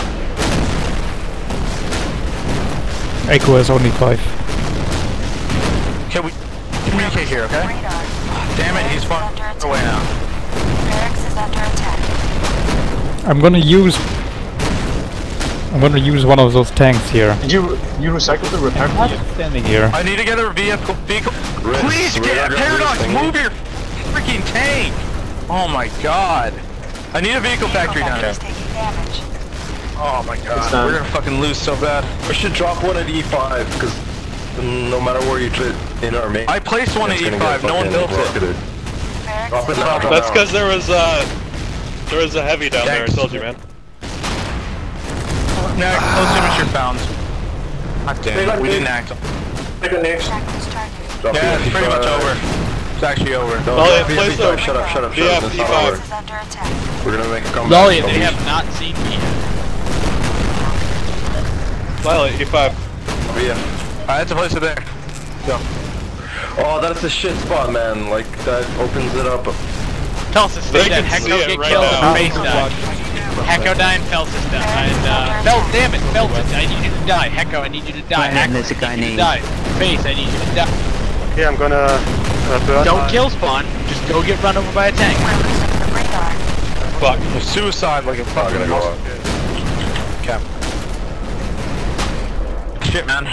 Echo has only five. Okay, we communicate here, okay? Damn it, he's far away now. Barracks is under attack. I'm gonna use... I'm gonna use one of those tanks here. Did you you recycle the repair pad? Yeah, standing here. I need to get a vehicle. vehicle. Please get a Paradox, move your freaking tank! Oh my god. I need a vehicle factory down there. Oh my god, we're gonna fucking lose so bad. We should drop one at E five, because no matter where you fit in our main... I placed one at E five, no one built it. Drop it now, drop That's now. because there was uh, there was a heavy down there, I told you, man. Next, close signature found. God damn it, we didn't act. Yeah, it's pretty much over. It's actually over. No, Oh, yeah, no, place shut up, the- shut up, shut up, Yeah, shut up. It's E not five. over. We're gonna make a comeback. Lolly, they have not seen me yet. Violet, E five. Oh, yeah. I had to place it there. Go. Oh, that's a shit spot, man. Like, that opens it up. Felsis They dead. can Hecko see it get right killed now. and Face died. Hecko died and Felsis died. And uh, Fel, damn it, Felsis, I need you to die. Hecko, I need you to die. And Hecko, there's a I guy need you to named- die. Face, I need you to die. Okay, I'm gonna uh, burn. Don't kill spawn. Just go get run over by a tank. Fuck. Suicide like a fucking gonna go up. Cap. Shit, man.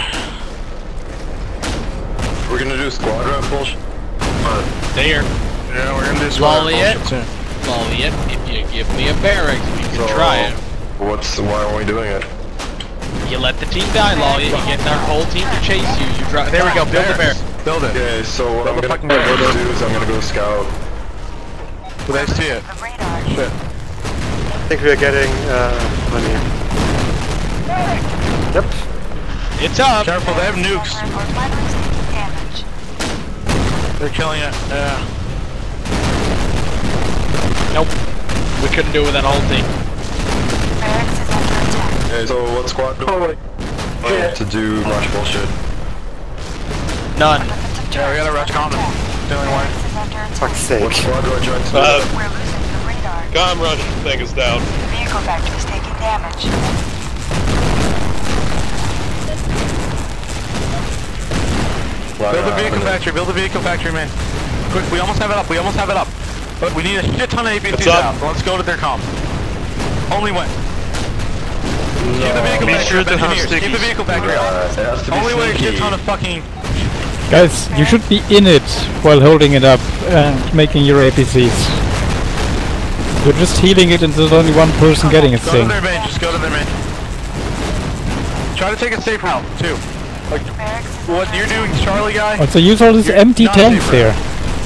We're gonna do squad rep bullshit. There. Yeah, we're gonna do squad Lolly rep it. bullshit soon. Lolly it. If you give me a barracks, we can So, try it. What's, why aren't we doing it? You let the team die, Lolly it. You get our whole team to chase you. You drive. There we go. Build the barracks. Build it. Okay, so what Build I'm the gonna fucking go barracks. do is I'm gonna go scout. Well, they see it. Shit. I think we're getting uh, money. Yep. It's up. Careful, they have nukes. They're killing it. Yeah. Nope. We couldn't do it with that whole team. Okay, so what squad do we want to do rush bullshit? None. Yeah, we gotta rush common. The only way. Fuck's sake. What squad do I join to? Uh, We're losing the radar. Gun rush thing is down. The vehicle factory is taking damage. Build the vehicle factory, build the vehicle factory, man. Quick, we almost have it up, we almost have it up. But we need a shit ton of A P Cs out. So let's go to their comm. Only win. Keep the vehicle Make factory sure up, to have engineers. Keep the stickies. vehicle factory Uh, up. it has to be Only way a shit sneaky. ton of fucking... Guys, you should be in it while holding it up and making your A P Cs. You're just healing it and there's only one person getting a Go thing. to their main, just go to their main. Try to take a safe route, too. Like, what you're doing, Charlie guy? Also use all these You're empty not tanks safe route. here.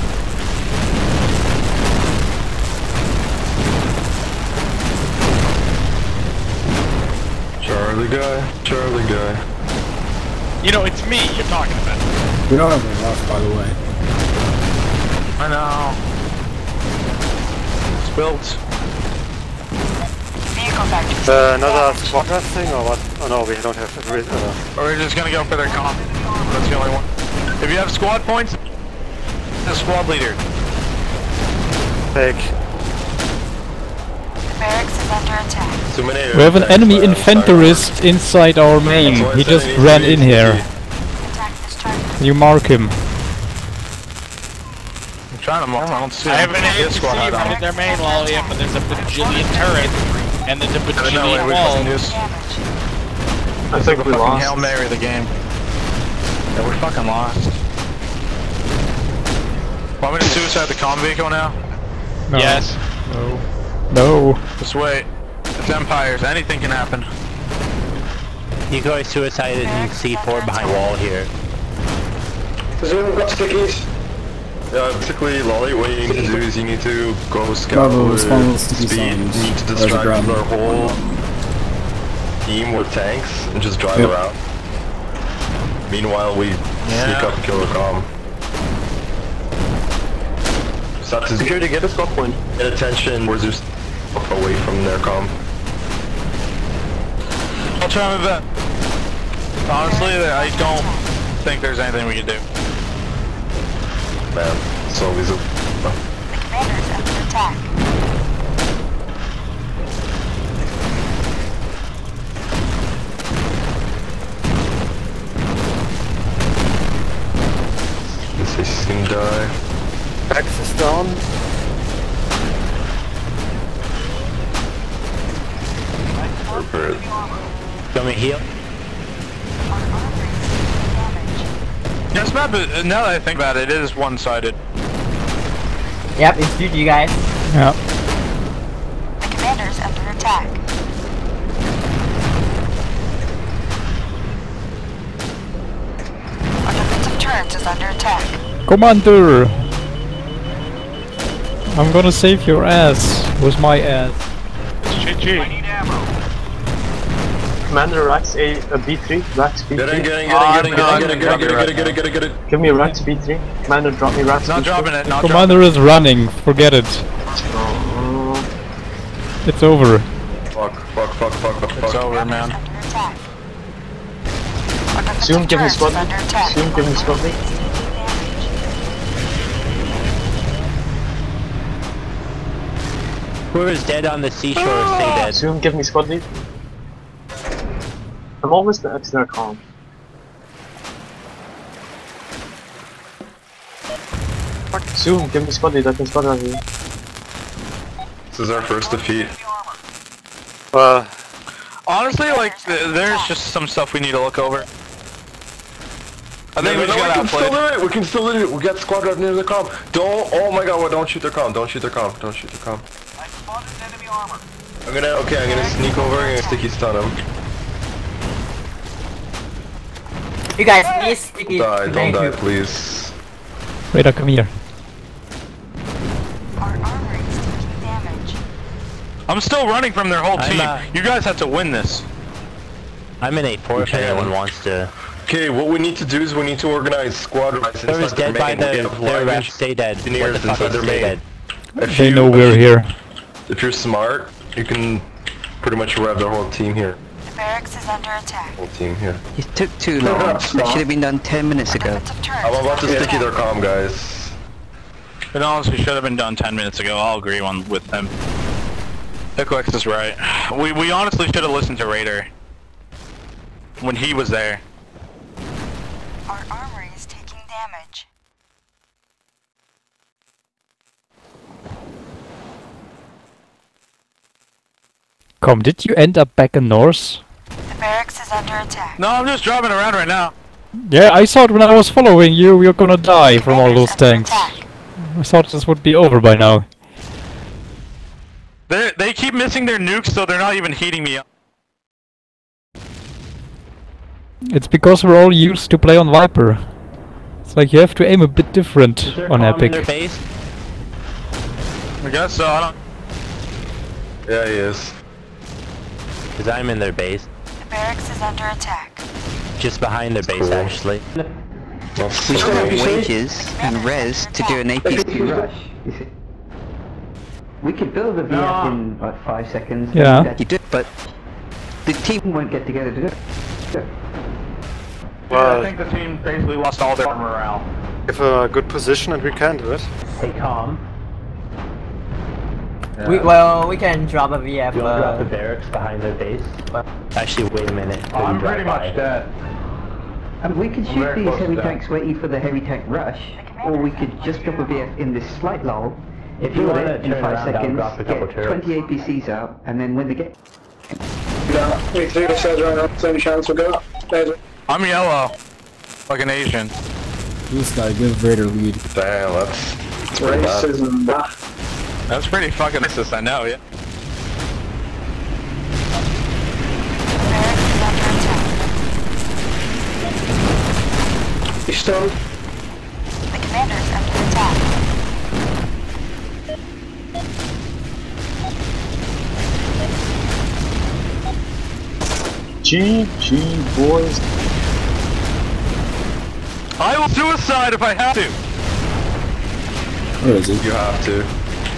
Charlie guy, Charlie guy. You know, it's me you're talking about. We don't have any left, by the way. I know. It's built. Vehicle factory. Uh, another squad rep thing or what? Oh no, we don't have it. Uh, Or we're just gonna go for their comm. That's the only one. If you have squad points, the squad leader. Fake. The barracks is under attack. Too many We have an enemy infanterist inside our main. He just ran in here. You mark him. I'm trying to mark him. I don't see him. I have an A F C Squad out right on at their main wall, yeah, but there's a bajillion turret, and there's a I don't know, bajillion we wall. fucking use. I think we fucking lost. Hail Mary the game. Yeah, we're fucking lost. Want me to suicide the comm vehicle now? No. Yes. No. No. Just wait. It's Empires. Anything can happen. You go suicide it in C four behind wall here. Zoom, got stickies. Yeah, basically, Lolly, what you need to do is you need to go scout Bravo, with spawn with sticky speed. You signs. need to There's a distract grab. our whole team with tanks and just drive Yep. around. Meanwhile, we Yeah. sneak up and kill the comm. So to security, get a scope point. Get attention, we're just away from their comm. I'll try my best. Honestly, I don't think there's anything we can do. Man, it's always a... The commander's under attack. This is gonna die. Axe is down. Perfect. Let me heal. Yeah, this map, is, now that I think about it, it is one-sided. Yep, it's G G, guys. Yeah. The commander's under attack. Our defensive turrets is under attack. Commander! I'm gonna save your ass with my ass. G G. Commander Rax A, a B three, Rax B three. Get in, get in, Ah, get in, no, get in, get in, get in, get in, get in, get in, get in, get in. Give me a Rax B three. Commander, drop me Rax Not B three. dropping it, not Commander is running. Forget it. It's over. Fuck, fuck, fuck, fuck, fuck, fuck. It's over, man. Under attack. Our Zoom, defensive give me turrets spot. is under attack. Zoom, give me spot. Whoever's dead on the seashore, stay dead. Zoom, give me squad lead. I'm almost the X their calm. Zoom, give me squad lead, I can spot out here. This is our first defeat. Well, Honestly, like, th there's just some stuff we need to look over. I think no, we no, just no, got we can still outplayed. do it. We can still do it. We got squad right near the comm. Don't. Oh my god! Well, don't shoot their comm. Don't shoot their comm. Don't shoot their comm. I'm gonna. Okay, I'm gonna sneak over. I'm gonna sticky stun him. You guys, please sticky. Die! Don't Thank die, you. please. Radar, come here. Our armory is taking damage. I'm still running from their whole I'm, team. uh, You guys have to win this. I'm in eight four if Okay. anyone wants to. Okay, what we need to do is we need to organize squad rights Whoever's inside their dead by main. the We have their line ref, stay dead. What the engineers fuck inside is their stay main. dead? If They you- know we're here. If you're smart, you can pretty much rev their whole team here. The barracks is under attack. Whole team here. It took too long. That should have been done ten minutes ago. Defensive turrets I'm is about to under sticky attack. their comm, guys. It honestly should have been done ten minutes ago. I'll agree on with them. Hickox is right. We we honestly should have listened to Raider when he was there. Our armory is taking damage. Come, did you end up back in North? The barracks is under attack. No, I'm just driving around right now. Yeah, I thought when I was following you, we were gonna die from all those Commander's tanks. under attack. I thought this would be over by now. They they keep missing their nukes, so they're not even heating me up. It's because we're all used to play on Viper. It's like you have to aim a bit different Is there on comm in Epic. their base? I guess so. I don't. Yeah, he is. Cause I'm in their base. The barracks is under attack. Just behind their base, cool. actually. We still have wages and res to do an A P C rush. We could build a V F in like five seconds. Yeah. You did, but the team won't get together to do it. well, I think the team basically lost all their morale. we have a good position and we can do it. Stay calm. Yeah. We well, we can drop a V F. You want to drop uh, the barracks behind their base? Actually, wait a minute. Oh, I'm pretty much dead. And we could shoot these heavy tanks waiting for the heavy tank rush, or we could just drop a V F in this slight lull. If you want it in five seconds, get twenty A P Cs out, and then win the game. Yeah, we three says right now, same chance we'll go. I'm yellow. Like an Asian. This guy, give Raider lead. Damn, that's... It's racism. That's pretty fucking racist, I know, yeah. You still? The commander is under attack. G G boys. I will suicide if I have to. Where is he? You have to.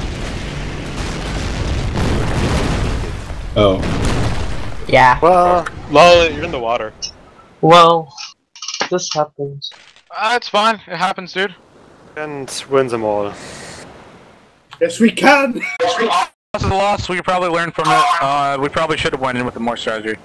Oh. Yeah. Well, Lol, you're in the water. Well, this happens. Uh, it's fine. It happens, dude. And win them all. Yes, we can! Loss is a loss. We could probably learn from it. Uh, we probably should have went in with more strategy.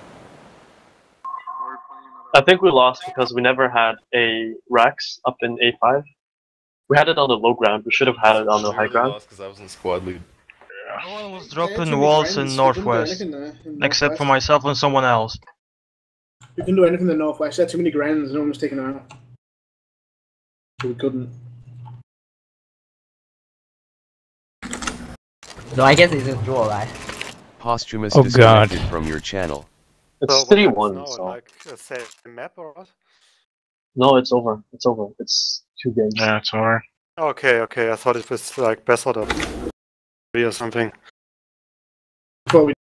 I think we lost because we never had a Rex up in A five. We had it on the low ground. We should have had it on the high ground. Because I was in squad lead. No one was dropping walls in northwest, except for myself and someone else. We couldn't do anything in the northwest. There had too many grounds. No one was taking them out. So we couldn't. No, I guess it's a draw, right? Posthumous Oh, disconnected God. from your channel. It's So three what one. happens now? So Like, uh, say, a map or what? no, it's over. It's over. It's two games. Yeah, it's over. Okay, okay, I thought it was like best out of three or something. Before we